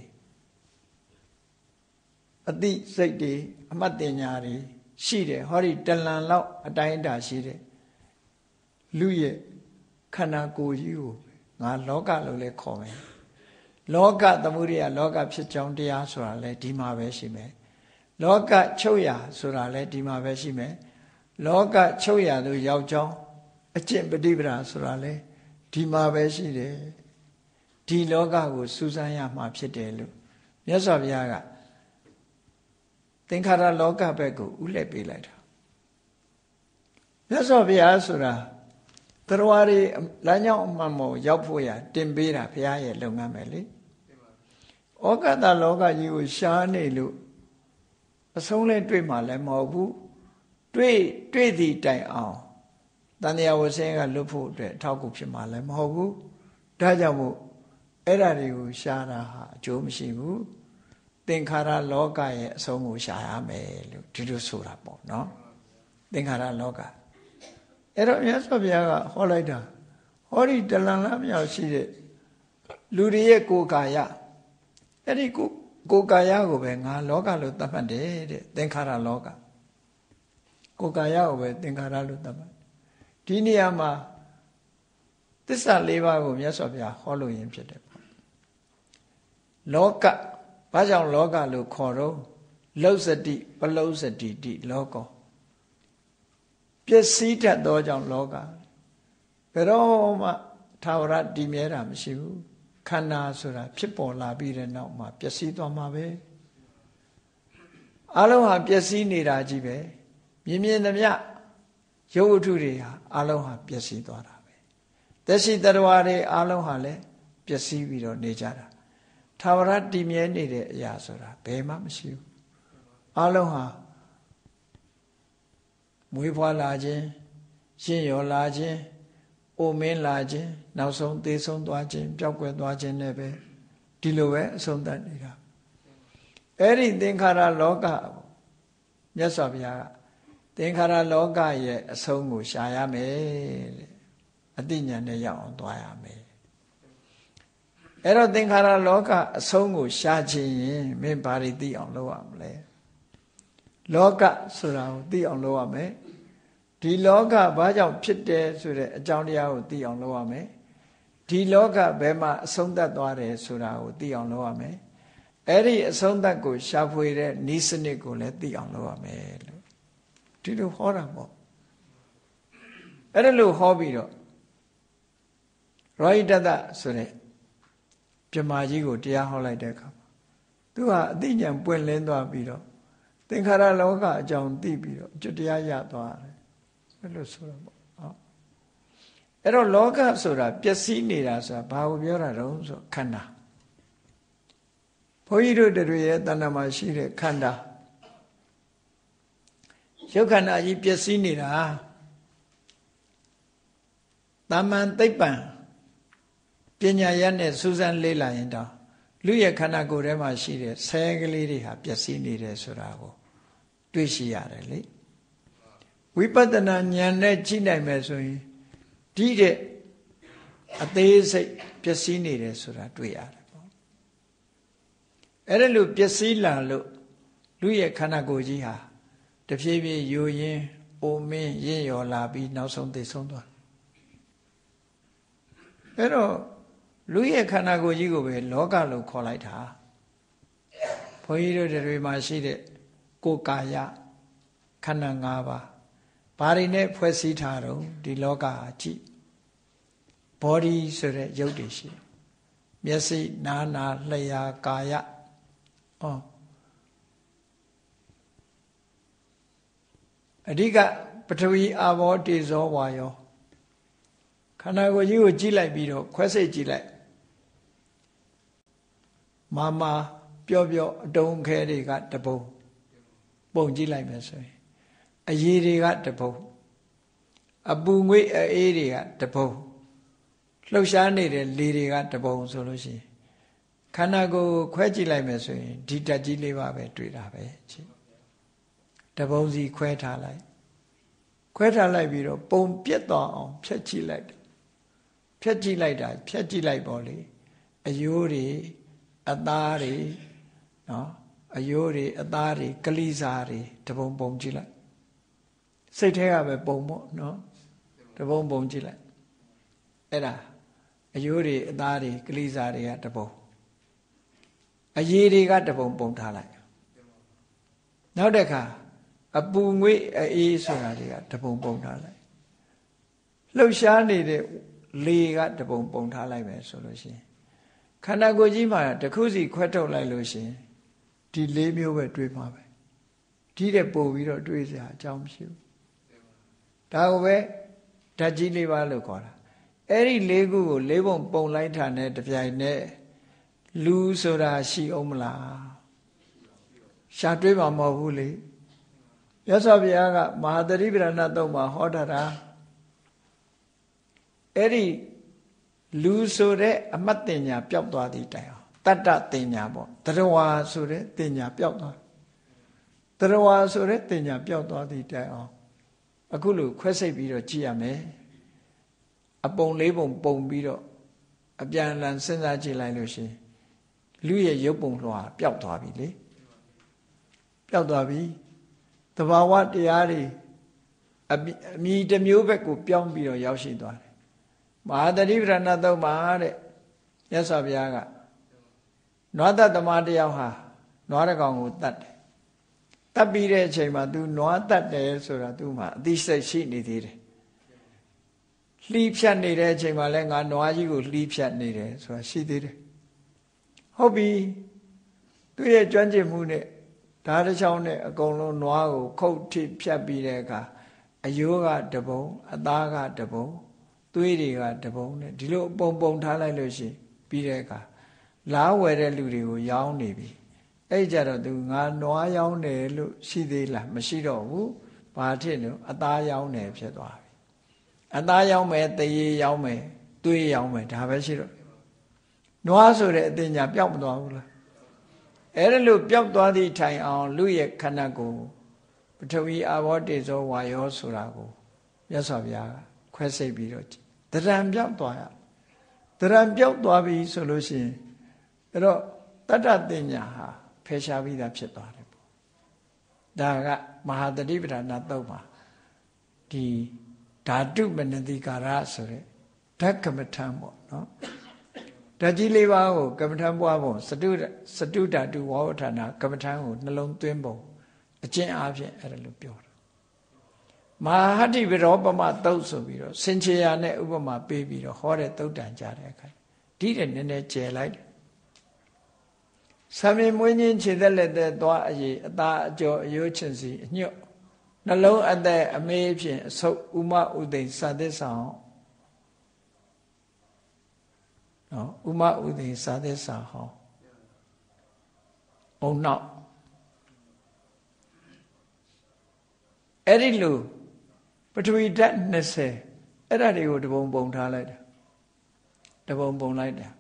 အသိစိတ်တွေအမှတ်တင်ညာတွေရှိတယ်ဟောဒီတလံလောက်အတိုင်းအတာရှိတယ်လူရဲ့ခန္ဓာကိုယ်ကြီးကိုငါလောကလို့လည်းခေါ်မယ်လောကသမုဒိယလောကဖြစ်ကြောင်းတရားဆိုတာလည်းဒီမှာပဲရှိမယ်လောကချုပ်ရာဆိုတာလည်းဒီမှာပဲရှိမယ်လောကချုပ်ရာသို့ရောက်ကြောင်းအကျင့်ပฏิပဒါဆိုတာလည်းဒီမှာပဲရှိတယ်ဒီလောကကိုစူးစမ်းရမှာဖြစ်တယ်လို့မြတ်စွာဘုရားကသင်္ခါရလောကဘက်ကိုဥလှည့်ပေးလိုက်တာမြတ်စွာဘုရားဆိုတာတရားတွေလမ်းကြောင်းအမှန်ပေါ်ရောက်ဖို့ရတင်ပေးတာဘုရားရဲ့လုပ်ငန်းပဲလေဩကတလောကကြီးကိုရှားနေလို့အအဆုံးလဲတွေ့မှလည်းမဟုတ်ဘူးတွေ့သည့်တိုင်အောင်တန်တရားဝဆင်းကလွတ်ဖို့အတွက်အထောက်အကူဖြစ်မှလည်းမဟုတ်ဘူးဒါကြောင့်မို့အဲ့ဓာတွေကိုရှားတာဟာအကျိုးမရှိဘူးသင်္ခါရလောကရဲ့အဆုံးကိုရှာရမယ်လို့ဒီလိုဆိုတာပေါ့နော်သင်္ခါရလောကအဲ့တော့မြတ်စွာဘုရားကဟောလိုက်တာဟောဒီတလန်လားမြောက်ရှိတဲ့လူတွေရဲ့ကိုယ်ကာယအဲ့ဒီကိုယ်ကာယကိုပဲငါလောကလို့သတ်မှတ်တယ်တဲ့သင်္ခါရလောကကိုယ်ကာယကိုပဲသင်္ခါရလို့သတ်မှတ်ဒီနေရာမှာသစ္စာ၄ပါးကိုမြတ်စွာဘုရားဟောလို့ရင်ဖြစ်တယ်လောကဘာကြောင့်လောကလို့ခေါ်တော့လုစတိပလုစတိတိလောကောပျက်စီးတတ်သောကြောင့်လောကဘယ်တော့မှထာဝရတည်မြဲတာမရှိဘူးခန္ဓာဆိုတာဖြစ်ပေါ်လာပြီးတဲ့နောက်မှာပျက်စီးသွားမှာပဲအလုံးဟာပျက်စီးနေတာကြီးပဲမြင်သမျှရုပ်ဝတ္ထုတွေဟာအလုံးဟာပျက်စီးသွားတာပဲသက်ရှိတရားတွေအလုံးဟာလည်းပျက်စီးပြီးတော့နေကြတာထာဝရတည်မြဲနေတဲ့အရာဆိုတာဘယ်မှမရှိဘူးအလုံးဟာမွေးဖွားလာခြင်းရှင်းရောလာခြင်းအိုမင်းလာခြင်းနောက်ဆုံးသေဆုံးသွားခြင်းပျောက်ကွယ်သွားခြင်းနဲ့ပဲဒီလိုပဲအဆုံးသတ်နေတာအဲ့ဒီသင်္ခါရလောကမြတ်စွာဘုရားကသင်္ခါရလောကရဲ့အဆုံးကိုရှာရမယ်တဲ့အသိဉာဏ်နဲ့ရောက်အောင်သွားရမယ်အဲ့တော့သင်္ခါရလောကအဆုံးကိုရှာခြင်းရင်မင်းဘာတွေသိအောင်လုပ်ရမလဲလောကဆိုတာကိုသိအောင်လုပ်ရမယ်ဒီလောကဘာကြောင့်ဖြစ်တယ်ဆိုတဲ့အကြောင်းတရားကိုသိအောင်လုပ်ရမယ်ဒီလောကဘယ်မှာအဆုံးသတ်သွားတယ်ဆိုတာကိုသိအောင်လုပ်ရမယ်အဲ့ဒီအဆုံးသတ်ကိုရှာဖွေတဲ့ဤစနစ်ကိုလည်းသိအောင်လုပ်ရမယ်လို့ဒီလိုဟောတာပေါ့အဲ့ဒါလို့ဟောပြီးတော့ရောဟိတတဆိုတဲ့ပြမကြီးကိုတရားဟောလိုက်တဲ့အခါသူဟာအသိဉာဏ်ပွင့်လင်းသွားပြီးတော့သင်္ခါရလောကအကြောင်းသိပြီးတော့ကျွတ်တရားရသွားတယ်အဲ့လိုဆိုတာပေါ့ဟုတ်အဲ့တော့လောကဆိုတာပျက်စီးနေတာဆိုတာဘာကိုပြောတာတုံးဆိုခန္ဓာဘုန်းကြီးတို့တွေရဲ့တဏ္ဍာမှာရှိတဲ့ခန္ဓာရုပ်ခန္ဓာကြီးပျက်စီးနေတာတာမန်သိပ္ပံပညာရနဲ့စူးစမ်းလေ့လာရင်တော့လူရဲ့ခန္ဓာကိုယ်ထဲမှာရှိတဲ့ဆဲကလေးတွေဟာပျက်စီးနေတယ်ဆိုတာကိုတွေ့ရှိရတယ်လေဝိပဿနာဉာဏ်နဲ့ကြည့်နိုင်မယ်ဆိုရင်ဒီတဲ့အသေးစိတ်ပျက်စီးနေတယ်ဆိုတာတွေ့ရတယ်ပေါ့အဲ့ဒါလို့ပျက်စီးလာလို့လူရဲ့ခန္ဓာကိုယ်ကြီးဟာတဖြည်းဖြည်းယိုယင်းအိုမင်းရင့်ရော်လာပြီးနောက်ဆုံးသိဆုံးသွားအဲ့တော့လူရဲ့ခန္ဓာကိုယ်ကြီးကိုပဲလောကလို့ခေါ်လိုက်တာဘုန်းကြီးတို့တွေမှာရှိတဲ့ကိုယ်ကာယခန္ဓာ၅ပါးဘာတွေနဲ့ဖွဲ့စည်းထားတော့ဒီလောကဟာကြည့် body ဆိုတဲ့ရုပ်တွေရှိမျက်စိနားနာလျှာကာယအဓိကပထဝီအာဘောတေဇောဝါယောခန္ဓာကိုယ်ကြီးကိုကြည့်လိုက်ပြီးတော့ခွဲစိတ်ကြည့်လိုက်မာပျော့အတုံးခဲတွေကတပုံပုံကြည့်လိုက်မယ်ဆိုရင်အရည်တွေကတပုံအပူငွေ့အေးတွေကတပုံလှုပ်ရှားနေတဲ့လေတွေကတပုံဆိုလို့ရှိရင်ခန္ဓာကိုယ်ခွဲကြည့်လိုက်မယ်ဆိုရင်ဒီဓာတ်ကြီးလေးပါပဲတွေ့တာပဲချင်းတပုံစီခွဲထားလိုက်ပြီးတော့ပုံပြက်သွားအောင်ဖြတ်ကြည့်လိုက်ဖြတ်ကြည့်လိုက်ပေါ့လေအယိုးတွေအသားတွေနော်အယိုးတွေအသားတွေကလိစားတွေတပုံပုံကြည့်လိုက်စိတ်ထဲကပဲပုံပေါ့နော်တပုံပုံကြည့်လိုက်အဲ့ဒါအယိုးတွေအသားတွေကလိစားတွေကတပုံအရည်တွေကတပုံပုံထားလိုက်နောက်တစ်ခါအပူငွေ့အေးဆိုတာတွေကတပုံပုံထားလိုက်လှုပ်ရှားနေတဲ့လေကတပုံပုံထားလိုက်မယ်ဆိုလို့ရှိရင်ခန္ဓာကိုယ်ကြီးမှာတစ်ခုစီခွဲထုတ်လိုက်လို့ရှိရင်ဒီ၄မျိုးပဲတွေးမှာပဲဒီတဲ့ပို့ပြီးတော့တွေးစရာအကြောင်းမရှိဘူးဒါကိုပဲဓာတ်ကြီး၄ပါးလို့ခေါ်တာအဲ့ဒီ၄ခုကို၄ပုံပုံလိုက်တာနဲ့တပြိုင်နက်လူဆိုတာရှိအောင်မလားရှာတွေးမှာမဟုတ်ဘူးလေမြတ်စွာဘုရားကမဟာသတိပဋ္ဌာန်သုံးမှာဟောထားတာအဲ့ဒီလူဆိုတဲ့အမတ်တင်ညာပျောက်သွားသည့်တိုင်အောင်တတ္တတင်ညာပေါ့တရဝါဆိုတဲ့တင်ညာပျောက်သွားတရဝါဆိုတဲ့တင်ညာပျောက်သွားသည့်တိုင်အောင်အခုလိုခွဲစိတ်ပြီးတော့ကြည့်ရမယ်အပုံလေးပုံပုံပြီးတော့အပြန်အလှန်စဉ်းစားကြည့်လိုက်လို့ရှိရင်လူရဲ့ရုပ်ပုံလွှာပျောက်သွားပြီလေပျောက်သွားပြီတဘာဝတရားတွေအမြည်တစ်မျိုးဘက်ကိုပြောင်းပြီးတော့ရောက်ရှိသွားတယ်မဟာသတိပဋ္ဌာန်သုံးပါတဲ့မြတ်စွာဘုရားကနွားတတ်သမားတယောက်ဟာနွားတစ်ကောင်ကိုတတ်တယ်တတ်ပြီးတဲ့အချိန်မှာ तू နွားတတ်တယ်ဆိုတာ तू မှာအသိစိတ်ရှိနေသေးတယ်လှီးဖြတ်နေတဲ့အချိန်မှာလဲငါနွားကြီးကိုလှီးဖြတ်နေတယ်ဆိုတာရှိသေးတယ်ဟုတ်ပြီသူရဲ့ကျွမ်းကျင်မှုနဲ့ဓာတ်တစ်ချောင်းနဲ့အကုန်လုံးနွားကိုခုတ်ထိဖြတ်ပြီးတဲ့အခါအယိုးကတပုံအသားကတပုံသွေးတွေကတပုံနဲ့ဒီလိုပုံပုံထားလိုက်လို့ရှိပြီးတဲ့အခါလားဝယ်တဲ့လူတွေကိုရောင်းနေပြီအဲ့ကြတော့သူငါနွားရောင်းတယ်လို့ရှိသေးလားမရှိတော့ဘူးဘာဖြစ်လို့အသားရောင်းတယ်ဖြစ်သွားပြီအသားရောင်းမယ်တရေရောင်းမယ်သွေးရောင်းမယ်ဒါပဲရှိတော့နွားဆိုတဲ့အတင်ညာပျောက်မသွားဘူးလားအဲ့ဒါလို့ပျောက်သွားသည့်ထိုင်အောင်လူရဲ့ခန္ဓာကိုယ်ပထဝီအာဘောတေဇောဝါယောဆိုတာကိုမြတ်စွာဘုရားကခွဲစိတ်ပြီးတော့တရံပြောက်သွားရတရံပြောက်သွားပြီဆိုလို့ရှိရင်အဲ့တော့တတ္တတင်ညာဟာဖယ်ရှားပြီးသားဖြစ်သွားတယ်ပေါ့ဒါကမဟာသတိပဋ္ဌာန်သုံးပါဒီဓာတုမနတိကာရဆိုတဲ့ဓကမ္မထံပေါ့နော်ဓာတ်ကြီးလေးပါးကိုကမ္မထံပွားပုံစတုဓာတုဝါဝဌာနကမ္မထံကိုနှလုံးသွင်းပုံအကျင့်အားဖြင့်အဲ့ဒါလို့ပြောတာမဟာဟတ္တိဝရောပမသုတ်ဆိုပြီးတော့စင်ချေယာနဲ့ဥပမာပေးပြီးတော့ဟောတဲ့သုတ်တန်ကြတဲ့အခါဒီတဲ့နည်းနည်းကျယ်လိုက်တယ်ဆံမြင်မွေးခြင်းခြေသက်လက်သက်သွားအရေးအသာအကျော်အယိုးချင်စီအညွတ်နှလုံးအသက်အမေးဖြင့်အဆုပ်ဥမဥသိမ်စာသစ္ဆောင်နော်ဥမဥသိမ်စာသစ္စာဟောအုံနောက်အဲ့ဒီလိုပထဝီဓာတ်20အဲ့ဒါတွေကိုတပုံပုံထားလိုက်တာတပုံပုံလိုက်တာ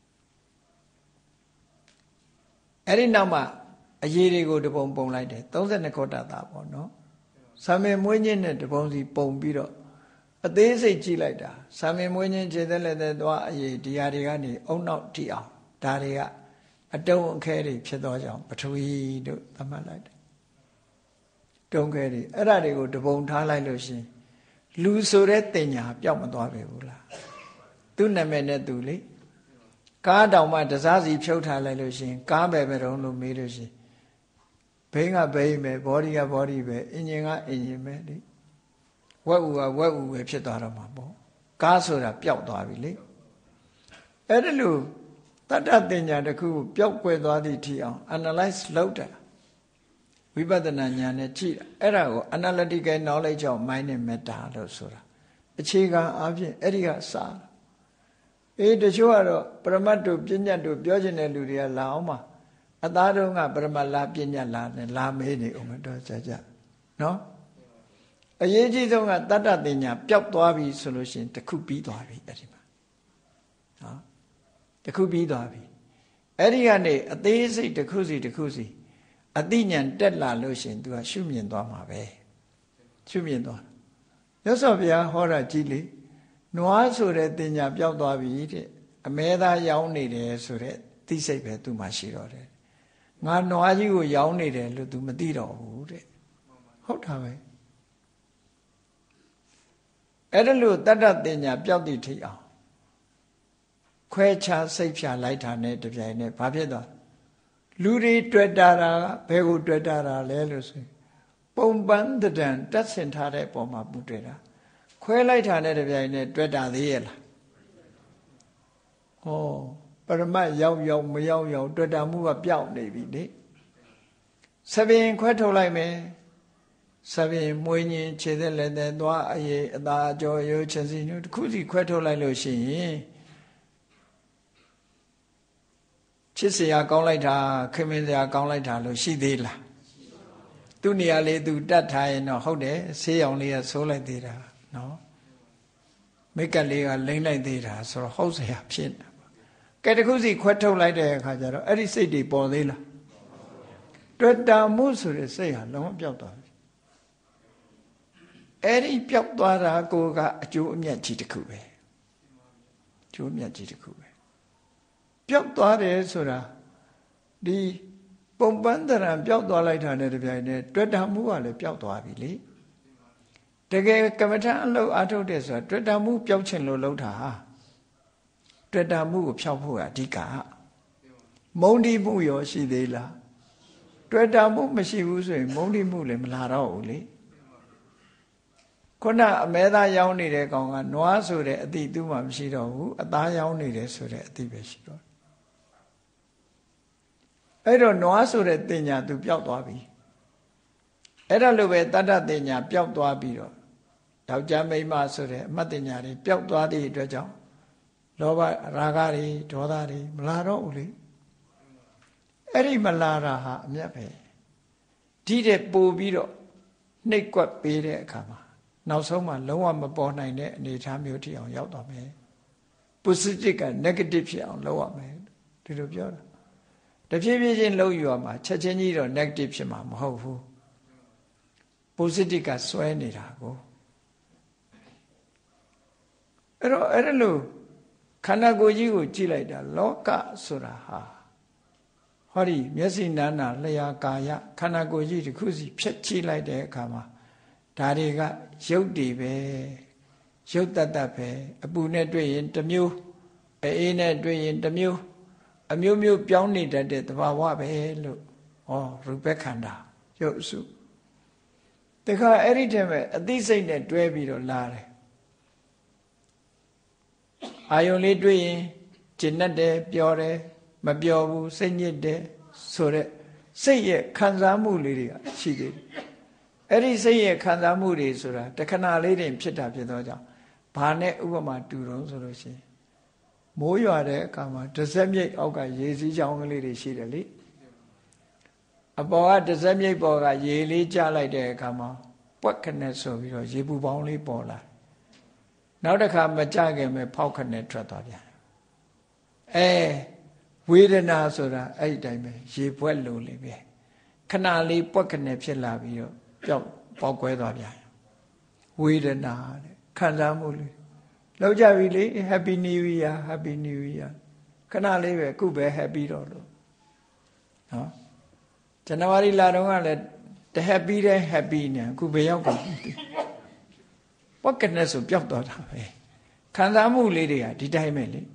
အဲ့ဒီနောက်မှာအရေးတွေကိုတပုံပုံလိုက်တယ်32ခေါတ္တတာပေါ့နော်ဆံမေမွေးခြင်းနဲ့တပုံစီပုံပြီးတော့အသေးစိတ်ကြည့်လိုက်တာဆံမေမွေးခြင်းခြေသက်လက်သက်သွားအရေးဒီဟာတွေကနေအုံနောက်ထိအောင်ဒါတွေကအတုံးအခဲတွေဖြစ်သောကြောင့်ပထဝီတို့သတ်မှတ်လိုက်တယ်တုံးခဲတွေအဲ့ဒါတွေကိုတပုံထားလိုက်လို့ရှင်လူဆိုတဲ့တင်ညာပျောက်မသွားပြီဘူးလားသူ့နာမည်နဲ့သူလေကားတောင်မှတစားစီဖြုတ်ထားလိုက်လို့ရှင်ကားပဲပဲတော့လို့မေးလို့ရှင်ဘိန်းကဘိန်းပဲဘောဒီကဘောဒီပဲအင်ဂျင်ကအင်ဂျင်ပဲလေဝက်ဥကဝက်ဥပဲဖြစ်သွားတော့မှာပေါ့ကားဆိုတာပျောက်သွားပြီလေအဲ့ဒါလို့တတ္တတင်ညာတစ်ခုပျောက်ကွယ်သွားသည့်ထိအောင် analyze လုပ်တာဝိပဿနာဉာဏ်နဲ့ကြည့်အဲ့ဒါကို analytical knowledge of mind and matter လို့ဆိုတာအခြေခံအားဖြင့်အဲ့ဒီကစားတချို့ကတော့ပရမတ်တို့ပညာတို့ပြောချင်တဲ့လူတွေကလာအောင်ပါအသားတုံးကပရမတ်လားပညာလားနဲ့လာမေးနေအောင်မတော်ကြနော်အရေးကြီးဆုံးကတတ္တတင်ညာပျောက်သွားပြီဆိုလို့ရှိရင်တစ်ခုပြီးသွားပြီအဲ့ဒီမှာနော်တစ်ခုပြီးသွားပြီအဲ့ဒီကနေအသေးစိတ်တစ်ခုစီအသိဉာဏ်တက်လာလို့ရှိရင် तू ကရှုမြင်သွားမှာပဲရှုမြင်သွားမြတ်စွာဘုရားဟောတာကြည့်လေနွားဆိုတဲ့တင်ညာပျောက်သွားပြီတဲ့အမဲသားရောင်းနေတယ်ဆိုတဲ့သိစိတ်ပဲ तू မှရှိတော့တယ်ငါနွားကြီးကိုရောင်းနေတယ်လို့ तू မသိတော့ဘူးတဲ့ဟုတ်တာပဲအဲ့ဒါလို့တတ္တတင်ညာပျောက်သည့်ထိအောင်ခွဲခြားစိတ်ဖြာလိုက်တာနဲ့တပြိုင်နက်ဘာဖြစ်သွားလူတွေတွေ့တာကဘယ်ကိုတွေ့တာလဲလို့ဆိုရင်ပုံပန်းတံတက်ဆင်ထားတဲ့ပုံမှာပူတွေ့တာခွဲလိုက်တာနဲ့တပြိုင်နက်တွေ့တာသေးရဲ့လားဟောပရမတ်ရောက်မရောက်တွေ့တာမှုကပျောက်နေပြီလေသဘင်ခွဲထုတ်လိုက်မယ်သဘင်မွေးညင်ခြေသက်လက်သက်သွားအရေးအသာအကျော်ရိုးချင်စီညတစ်ခုစီခွဲထုတ်လိုက်လို့ရှိရင်ချစ်စရာကောင်းလိုက်တာခင်မင်စရာကောင်းလိုက်တာလို့ရှိသေးလားသူ့နေရာလေးသူတတ်ထားရင်တော့ဟုတ်တယ်ဆေးရောင်လေးကဆိုးလိုက်သေးတာနော်မိတ်ကလေးကလိမ့်လိုက်သေးတာဆိုတော့ဟုတ်စရာဖြစ်နေပါကဲတခုစီခွဲထုတ်လိုက်တဲ့အခါကျတော့အဲ့ဒီစိတ်တွေပေါ်သေးလားတွေ့တာမှုဆိုတဲ့စိတ်ဟာလုံးဝပျောက်သွားပြီအဲ့ဒီပျောက်သွားတာကိုကအကျိုးအမြတ်ကြီးတစ်ခုပဲအကျိုးအမြတ်ကြီးတစ်ခုပဲပျောက်သွားတယ်ဆိုတာဒီပုံပန်းတရံပျောက်သွားလိုက်တာနဲ့တပြိုင်တည်းတွေ့တာမှုကလည်းပျောက်သွားပြီလေတကယ်ကမ္မထအလုပ်အထုတ်တယ်ဆိုတာတွေ့တာမှုပျောက်ခြင်းလို့လုပ်တာဟာတွေ့တာမှုကိုဖျောက်ဖို့အဓိကမုန်းတိမှုရောရှိသေးလားတွေ့တာမှုမရှိဘူးဆိုရင်မုန်းတိမှုလည်းမလာတော့ဘူးလေခုနအမဲသားရောင်းနေတဲ့ကောင်ကနွားဆိုတဲ့အတိသူ့မှာမရှိတော့ဘူးအသားရောင်းနေတယ်ဆိုတဲ့အတိပဲရှိတော့အဲ့တော့နွားဆိုတဲ့တင်ညာသူပျောက်သွားပြီအဲ့ဒါလိုပဲတတ္တတင်ညာပျောက်သွားပြီးတော့ယောက်ျားမိန်းမဆိုတဲ့အမှတ်တင်ညာတွေပျောက်သွားတဲ့အတွက်ကြောင့်လောဘရာဂတွေဒေါသတွေမလာတော့ဘူးလေအဲ့ဒီမလာတာဟာအမြတ်ပဲဒီတဲ့ပို့ပြီးတော့နှိပ်ကွက်ပေးတဲ့အခါမှာနောက်ဆုံးမှလုံးဝမပေါ်နိုင်တဲ့အနေအထားမျိုးထိအောင်ရောက်သွားမယ် positive က negative ဖြစ်အောင်လုပ်ရမယ်ဒီလိုပြောတာတဖြည်းဖြည်းချင်းလုပ်ယူရမှာချက်ချင်းကြီးတော့ negative ဖြစ်မှာမဟုတ်ဘူး positive ကစွဲနေတာကိုအဲ့တော့အဲ့လိုခန္ဓာကိုယ်ကြီးကိုကြည့်လိုက်တာလောကဆိုတာဟာဟောဒီမျက်စိနာနာလျှာကာယခန္ဓာကိုယ်ကြီးတစ်ခုစီဖြတ်ကြည့်လိုက်တဲ့အခါမှာဒါတွေကရုပ်တွေပဲရုပ်တတ်ပဲအပူနဲ့တွေ့ရင်တစ်မျိုးအေးနဲ့တွေ့ရင်တစ်မျိုးအမျိုးမျိုးပြောင်းနေတတ်တဲ့သဘာဝပဲလို့ဟောရူပခန္ဓာရုပ်စုတခါအဲ့ဒီတည်းပဲအသိစိတ်နဲ့တွဲပြီးတော့လာတယ်အာယုံလေးတွေ့ရင်ကျဉ်တ်တယ်ပျော်တယ်မပျော်ဘူးစိတ်ညစ်တယ်ဆိုတဲ့စိတ်ရဲ့ခံစားမှုလေးတွေကရှိသေးတယ်အဲ့ဒီစိတ်ရဲ့ခံစားမှုတွေဆိုတာတခဏလေးတင်ဖြစ်တာဖြစ်သောကြောင့်ဘာနဲ့ဥပမာတူတော့ဆိုလို့ရှိရင်မိုးရွာတဲ့အခါမှာတစ်စက်မြိတ်အောက်ကရေစီးချောင်းကလေးတွေရှိတယ်လေအပေါ်ကတစ်စက်မြိတ်ပေါ်ကရေလေးကျလိုက်တဲ့အခါမှာပွက်ခနဲ့ဆိုပြီးတော့ရေပူပေါင်းလေးပေါ်လာနောက်တစ်ခါမကြခင်ပဲဖောက်ခနဲ့ထွက်သွားပြန်ဝေဒနာဆိုတာအဲ့ဒီတိုင်းပဲရေပွက်လို့လေပဲခဏလေးပွက်ခနဲ့ဖြစ်လာပြီးတော့ပျောက်ပေါက်ကွဲသွားပြန်ဝေဒနာတဲ့ခံစားမှုလေးလောက်ကြပြီလေ Happy New Year Happy New Year ခဏလေးပဲအခုပဲ Happy တော့လို့နော်ဇန်နဝါရီလတုန်းကလည်းတ Happy တဲ့ Happy နဲ့အခုဘယ်ရောက်ကုန်ပွက်ကနေဆိုပျောက်သွားတာပဲခံစားမှုလေးတွေကဒီတိုင်းပဲလေ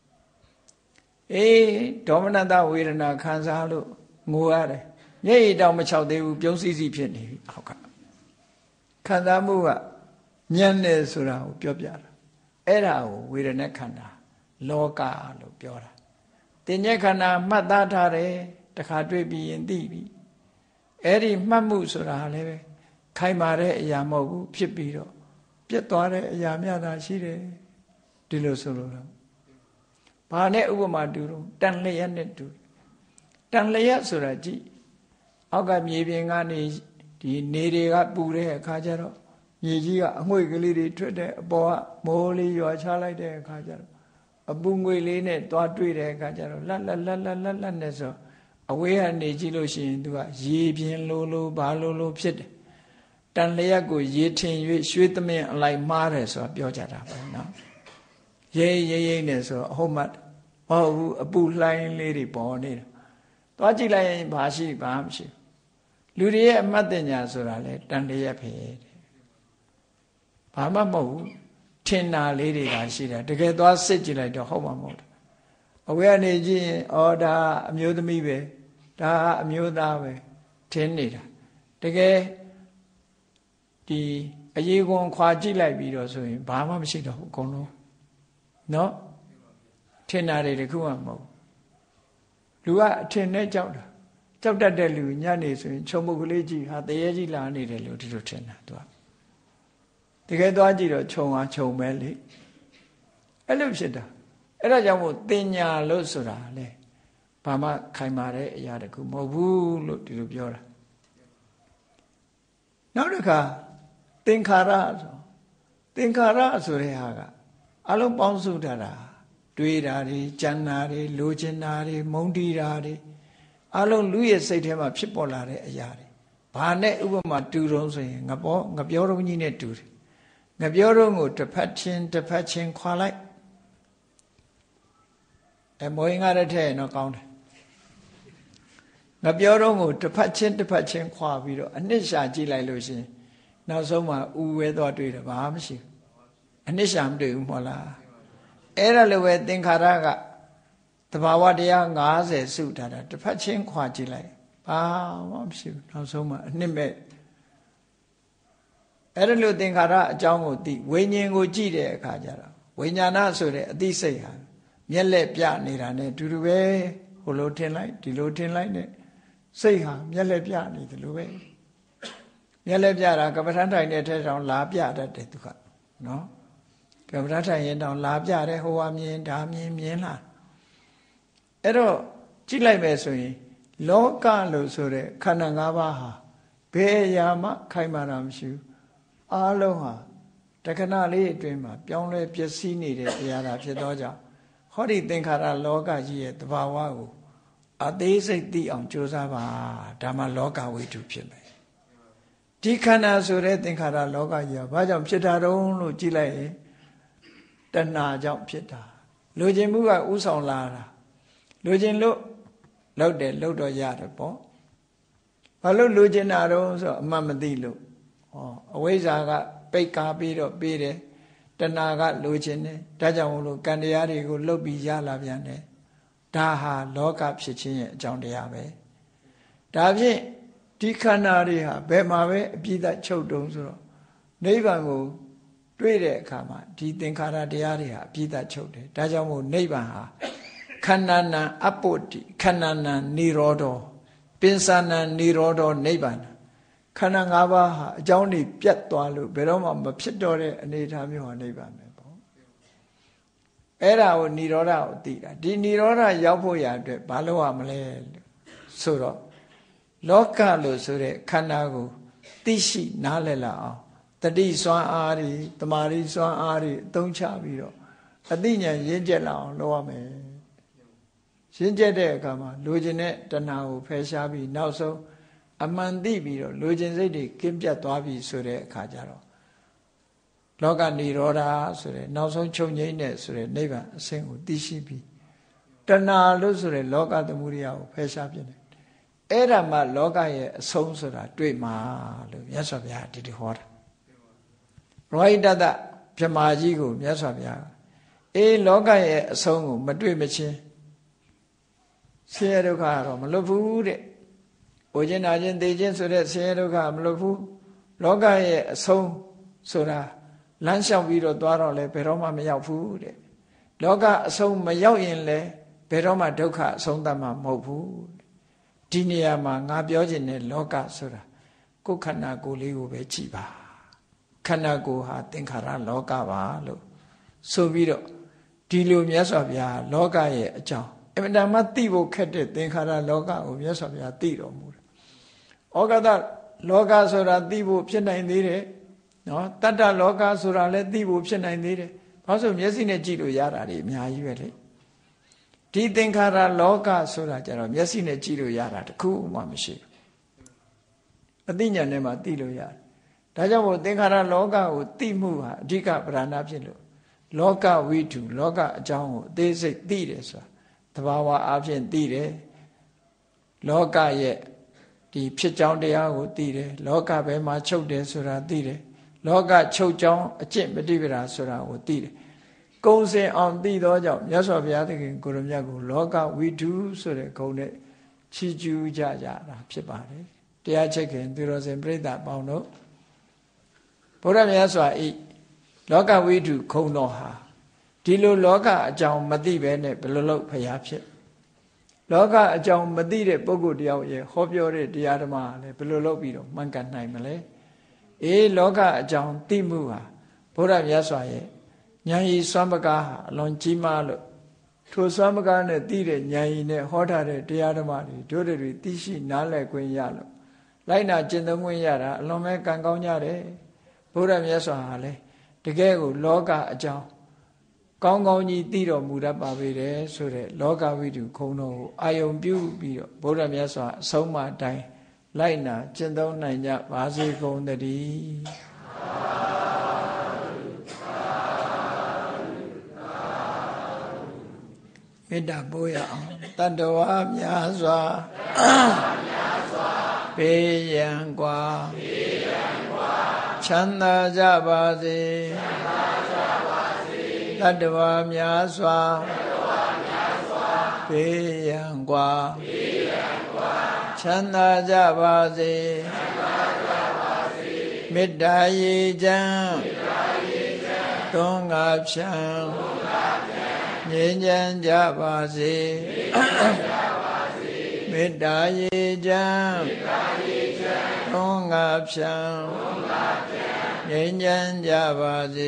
ဒေါမနတဝေဒနာခံစားလို့ငိုရတယ်မျက်ရည်တောင်မချောက်သေးဘူးပြုံးစည်းစီဖြစ်နေပြီအောက်ကခံစားမှုကညံ့နေဆိုတာကိုပြောပြတာအဲ့ဒါကိုဝေဒနာခန္ဓာလောကလို့ပြောတာတင်ញက်ခန္ဓာမှတ်သားထားတယ်တခါတွေ့ပြီးရင်သိပြီအဲ့ဒီမှတ်မှုဆိုတာလည်းပဲခိုင်မာတဲ့အရာမဟုတ်ဘူးဖြစ်ပြီးတော့ပြတ်သွားတဲ့အရာများတာရှိတယ်ဒီလိုဆိုလို့တော့ဘာနဲ့ဥပမာတူတော့တန်လျက်နဲ့တူတန်လျက်ဆိုတာကြည့်အောက်ကမြေပြင်ကနေဒီနေတွေကပူတဲ့အခါကျတော့မြေကြီးကအငွေ့ကလေးတွေထွက်တဲ့အပေါ်ကမိုးလေးရွာချလိုက်တဲ့အခါကျတော့အပူငွေလေးနဲ့သွားတွေ့တဲ့အခါကျတော့လက်နဲ့ဆိုအဝေးကနေကြည့်လို့ရှိရင်သူကရေပြင်းလိုဘာလိုဖြစ်တယ်တန်လျက်ကိုရေထင်၍ရွှေသမင်းအလိုက်မှားတယ်ဆိုတာပြောကြတာပဲနော်ရိမ့်နေဆိုအဟုတ်မှတ်မဟုတ်ဘူးအပူလှိုင်းလေးတွေပေါ်နေတာသွားကြည့်လိုက်ရင်ဘာမရှိလူတွေရဲ့အမှတ်တင်ညာဆိုတာလေတန်လျက်ပဲဘာမှမဟုတ်ဘူးထင်တာလေးတွေကရှိတယ်တကယ်သွားစစ်ကြည့်လိုက်တော့ဟုတ်မှာမဟုတ်ဘူးအဝေးကနေကြည့်ရင်ဒါအမျိုးသမီးပဲဒါအမျိုးသားပဲထင်နေတာတကယ်ဒီအရေးကွန်ခွာကြည့်လိုက်ပြီးတော့ဆိုရင်ဘာမှမရှိတော့ဘူးအကုန်လုံးနော်ထင်တာတွေတခုမှမဟုတ်လူကအထင်နဲ့ကြောက်တာကြောက်တတ်တဲ့လူညနေဆိုရင်ခြုံပုတ်ကလေးကြည့်ဟာတရေကြီးလာနေတယ်လို့ဒီလိုထင်တာသူကတကယ်သွားကြည့်တော့ခြုံဟာခြုံပဲလေအဲ့လိုဖြစ်တာအဲ့ဒါကြောင့်မို့တင်ညာလို့ဆိုတာလေဘာမှခိုင်မာတဲ့အရာတခုမဟုတ်ဘူးလို့ဒီလိုပြောတာနောက်တစ်ခါသင်္ခါရဆိုသင်္ခါရဆိုတဲ့ဟာကအလုံးပေါင်းစုထားတာတွေးတာတွေကြံတာတွေလိုချင်တာတွေမုန်းတီးတာတွေအလုံးလူရဲ့စိတ်ထဲမှာဖြစ်ပေါ်လာတဲ့အရာတွေဘာနဲ့ဥပမာတူတုံးဆိုရင်ငပြောတုံးကြီးနဲ့တူတယ်ငပြောတုံးကိုတစ်ဖက်ချင်းခွာလိုက်မောရင်ကားတဲ့ထဲတော့ကောင်းတယ်ငပြောတုံးကိုတစ်ဖက်ချင်းခွာပြီးတော့အနှစ်ရှာကြည့်လိုက်လို့ရှိရင်နောက်ဆုံးမှဥဝဲသွားတွေ့တယ်ဘာမှမရှိဘူးအနှစ်ရှာမတွေ့ဘူးမဟုတ်လားအဲ့ဒါလိုပဲသင်္ခါရကသဘာဝတရား90စုထားတာတစ်ဖက်ချင်းခွာကြည့်လိုက်ဘာမှမရှိဘူးနောက်ဆုံးမှအနှစ်မဲ့အဲ့ဒါလိုသင်္ခါရအကြောင်းကိုသိဝိညာဉ်ကိုကြည့်တဲ့အခါကျတော့ဝိညာဏဆိုတဲ့အသိစိတ်ဟာမျက်လက်ပြနေတာနဲ့တူတူပဲဟိုလိုထင်လိုက်ဒီလိုထင်လိုက်နဲ့စိတ်ဟာမျက်လက်ပြနေတယ်လို့ပဲမျက်လက်ပြတာကပ္ပဋ္ဌာန်းထိုင်တဲ့ထဲတောင်လာပြတတ်တယ်သူကနော်ကပ္ပဋ္ဌာန်းထိုင်ရင်တောင်လာပြတယ်ဟိုဟာမြင်ဒါမြင်လာအဲ့တော့ကြည့်လိုက်မယ်ဆိုရင်လောကလို့ဆိုတဲ့ခန္ဓာ၅ပါးဟာဘယ်အရာမှခိုင်မာတာမရှိဘူးအားလုံးဟာတခဏလေးအတွင်းမှာပြောင်းလဲပျက်စီးနေတဲ့အရာသာဖြစ်သောကြောင့်ဟောဒီသင်္ခါရလောကကြီးရဲ့သဘာဝကိုအသေးစိတ်သိအောင်ကြိုးစားပါဒါမှလောကဝိတုဖြစ်မယ်ဒီခန္ဓာဆိုတဲ့သင်္ခါရလောကကြီးကဘာကြောင့်ဖြစ်တာတုံးလို့ကြည့်လိုက်ရင်တဏှာကြောင့်ဖြစ်တာလူချင်းမှုကဥဆောင်လာတာလူချင်းလို့လောက်တယ်လောက်တော့ရတယ်ပေါ့ဘာလို့လူချင်းတာတုံးဆိုအမှန်မသိလို့အဝိဇ္ဇာကပိတ်ကားပြီးတော့ပေးတယ်တဏှာကလိုချင်တယ်ဒါကြောင့်မို့လို့ကံတရားတွေကိုလှုပ်ပြီးရလာပြန်တယ်ဒါဟာလောကဖြစ်ခြင်းရဲ့အကြောင်းတရားပဲဒါဖြင့်ဒီခန္ဓာတွေဟာဘယ်မှာပဲအပြည့်အချုပ်တုံးဆိုတော့နိဗ္ဗာန်ကိုတွေ့တဲ့အခါမှာဒီသင်္ခါရတရားတွေဟာအပြည့်အချုပ်တယ်ဒါကြောင့်မို့နိဗ္ဗာန်ဟာခန္ဓာနံအပုတ္တိခန္ဓာနံនិရောဓောပင်စနံនិရောဓောနိဗ္ဗာန်ခန္ဓာ၅ပါးဟာအကြောင်းတွေပြတ်သွားလို့ဘယ်တော့မှမဖြစ်တော့တဲ့အနေအထားမျိုးဟာနိဗ္ဗာန်ပဲပေါ့အဲ့ဒါကိုនិရောဓကိုသိတာဒီនិရောဓရောက်ဖို့ရအတွက်ဘာလို့ရမလဲဆိုတော့လောကလို့ဆိုတဲ့ခန္ဓာကိုသိရှိနားလည်လာအောင်တတိစွမ်းအားတွေတမာရီစွမ်းအားတွေအသုံးချပြီးတော့အသိဉာဏ်ရင့်ကျက်လာအောင်လုပ်ရမယ်ရင့်ကျက်တဲ့အခါမှာလိုချင်တဲ့တဏှာကိုဖယ်ရှားပြီးနောက်ဆုံးအမှန်သိပြီးတော့လိုချင်စိတ်တွေကင်းပြတ်သွားပြီဆိုတဲ့အခါကျတော့လောကនិရောဓဆိုတဲ့နောက်ဆုံးချုပ်ငြိမ်းတဲ့ဆိုတဲ့နိဗ္ဗာန်အဆင့်ကိုသိရှိပြီးတဏှာလို့ဆိုတဲ့လောကသမုဒိယကိုဖယ်ရှားပြတယ်အဲ့ဒါမှလောကရဲ့အဆုံးဆိုတာတွေ့မှာလို့မြတ်စွာဘုရားဒီဟောတာရောဟိတတဗြဟ္မာကြီးကိုမြတ်စွာဘုရားလောကရဲ့အဆုံးကိုမတွေ့မချင်းဆင်းရဲဒုက္ခကတော့မလွတ်ဘူးတဲ့။အိုခြင်းနာခြင်းသိခြင်းဆိုတဲ့ဆင်းရဲဒုက္ခမလွတ်ဘူး။လောကရဲ့အဆုံးဆိုတာလမ်းလျှောက်ပြီးတော့သွားတော့လဲဘယ်တော့မှမရောက်ဘူးတဲ့။လောကအဆုံးမရောက်ရင်လဲဘယ်တော့မှဒုက္ခအဆုံးသတ်မှာမဟုတ်ဘူး။ဒီနေရာမှာငါပြောခြင်းနဲ့လောကဆိုတာကိုယ်ခန္ဓာကိုယ်လေးကိုပဲကြည်ပါ။ခန္ဓာကိုယ်ဟာသင်္ခါရလောကပါလို့ဆိုပြီးတော့ဒီလိုမြတ်စွာဘုရားလောကရဲ့အကြောင်းအမှန်တမ်းသိဖို့ခက်တဲ့သင်္ခါရလောကကိုမြတ်စွာဘုရားသိတော်မူတယ်။ဩဃတလောကဆိုတာသိဖို့ဖြစ်နိုင်သေးတယ်။နော်တတ္တလောကဆိုတာလည်းသိဖို့ဖြစ်နိုင်သေးတယ်။ဘာလို့ဆိုမျက်စိနဲ့ကြည့်လို့ရတာတွေအများကြီးပဲလေ။ဒီသင်္ခါရလောကဆိုတာကြတော့မျက်စိနဲ့ကြည့်လို့ရတာတခုမှမရှိဘူး။အသိဉာဏ်နဲ့မှသိလို့ရတယ်။ဒါကြောင့်မို့သင်္ခါရလောကကိုသိမှုဟာအဓိကပဓာနာဖြစ်လို့လောကဝိတုလောကအကြောင်းကိုအသေးစိတ်သိတယ်ဆိုတာသဘာဝအဖြစ်သိတယ်လောကရဲ့ဒီဖြစ်ကြောင်းတရားကိုသိတယ်လောကဘယ်မှာချုပ်တယ်ဆိုတာသိတယ်လောကချုပ်ကြောင်းအကျင့်ပฏิပဒါဆိုတာကိုသိတယ်ကုံစင်အောင်သိသောကြောင့်မြတ်စွာဘုရားသခင်ကိုရမြတ်ကိုလောကဝိတုဆိုတဲ့ဂုဏ်နဲ့ချီးကျူးကြတာဖြစ်ပါတယ်တရားချက်ခင်သူတော်စင်ပြိဿအပေါင်းတို့ဘုရားမြတ်စွာဤလောကဝိတုခုံတော်ဟာဒီလိုလောကအကြောင်းမသိပဲနဲ့ဘယ်လိုလုပ်ဖျားဖြစ်လောကအကြောင်းမသိတဲ့ပုဂ္ဂိုလ်တယောက်ရဲ့ဟောပြောတဲ့တရားဓမ္မလည်းဘယ်လိုလုပ်ပြီးတော့မှန်ကန်နိုင်မလဲလောကအကြောင်းသိမှုဟာဘုရားမြတ်စွာရဲ့ဉာဏ်ရည်စွမ်းပကားဟာအလွန်ကြီးမားလို့ထိုစွမ်းမကားနဲ့သိတဲ့ဉာဏ်ရည်နဲ့ဟောထားတဲ့တရားဓမ္မတွေတို့တွေသိရှိနားလည်ခွင့်ရလို့လိုက်နာကျင့်သုံးခွင့်ရတာအလွန်ပဲကံကောင်းကြတယ်ဘုရားမြတ်စွာဟာလေတကယ်ကိုလောကအကြောင်းကောင်းကောင်းကြီးသိတော်မူတတ်ပါပေတယ်ဆိုတဲ့လောကဝိတုခုံတော်ကိုအာယုံပြုပြီးတော့ဘုရားမြတ်စွာအဆုံးအမတိုင်းလိုက်နာကျင့်သုံးနိုင်ကြပါစေကုန်သတည်းမေတ္တာပို့ရအောင်တတ္တဝါများစွာဘေးရန်ကွာချမ်းသာကြပါစေတတ္တဝါများစွာဘေးရန်ကွာချမ်းသာကြပါစေမေတ္တာရေချမ်းသွန်ငါဖြံငြိမ်းချမ်းကြပါစေမေတ္တာရေချမ်းသွန်ငါဖြံငြိမ်းချမ်းကြပါစေ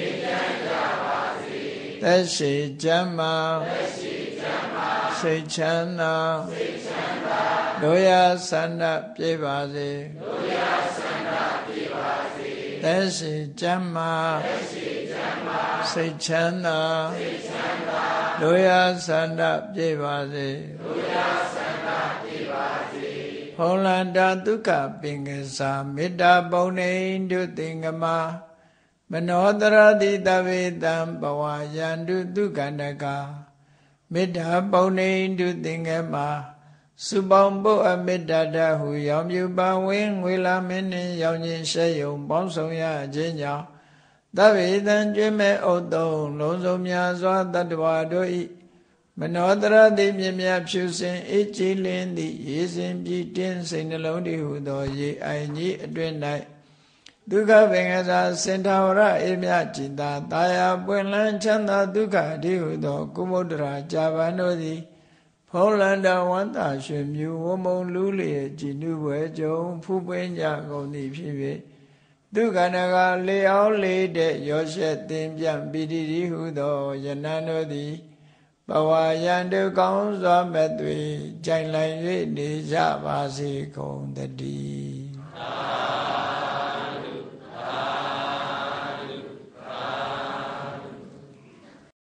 သက်ရှိချမ်းသာစိတ်ချမ်းသာတို့ရဆန္ဒပြေပါစေသက်ရှိချမ်းသာစိတ်ချမ်းသာတို့ရဆန္ဒပြေပါစေဖုံးလန္တာဒုက္ခပင်ကစားမေတ္တာပုံနေတုသင်္ကမမနောတရတိတဝေတံဘဝယန္တုဒုက္ခန္တကမေတ္တာပုံနေတုသင်္ကမစုပေါင်းပုအမေတ္တာတဟုရောင်မြူပါဝင်းငွေလာမင်းနှင့်ရောင်ခြင်းရှဲယုံပေါင်းဆောင်ရခြင်းကြောင့်သဗ္ဗေတံကျွေးမဲ့ဥတ္တုံလုံးစုံများစွာတတ္တဝါတို့ဤမနောတရတိမြင်မြဖြူစင်အေးကြည်လင်းသည့်ရေစင်ပြည့်တင်းစိတ်နှလုံးတည်ဟုသောရေအိုင်ကြီးအတွင်၌ဒုက္ခပင်ကစားစင်ထာဝရအေမြจิตာတာယာပွင့်လန်းချမ်းသာဒုက္ခတည်ဟုသောကုမုဒ္ဒရာဇာဗန်တို့သည်ဖုံးလန္တာဝန္တာရွှင်မြူဝမုံလူလျက်ကြည်နုပွဲကြုံဖူးပွင့်ကြကုန်သည်ဖြစ်၍ဒုက္ခနကလေအောင်လေးတဲ့ရောရှက်သင်ပြန့်ပိတိတိဟုသောယနံတို့သည်ဘဝယန္တုကောင်းစွာမဲ့သွေကြိုင်လိုက်၍နေကြပါစေကုန်တည်း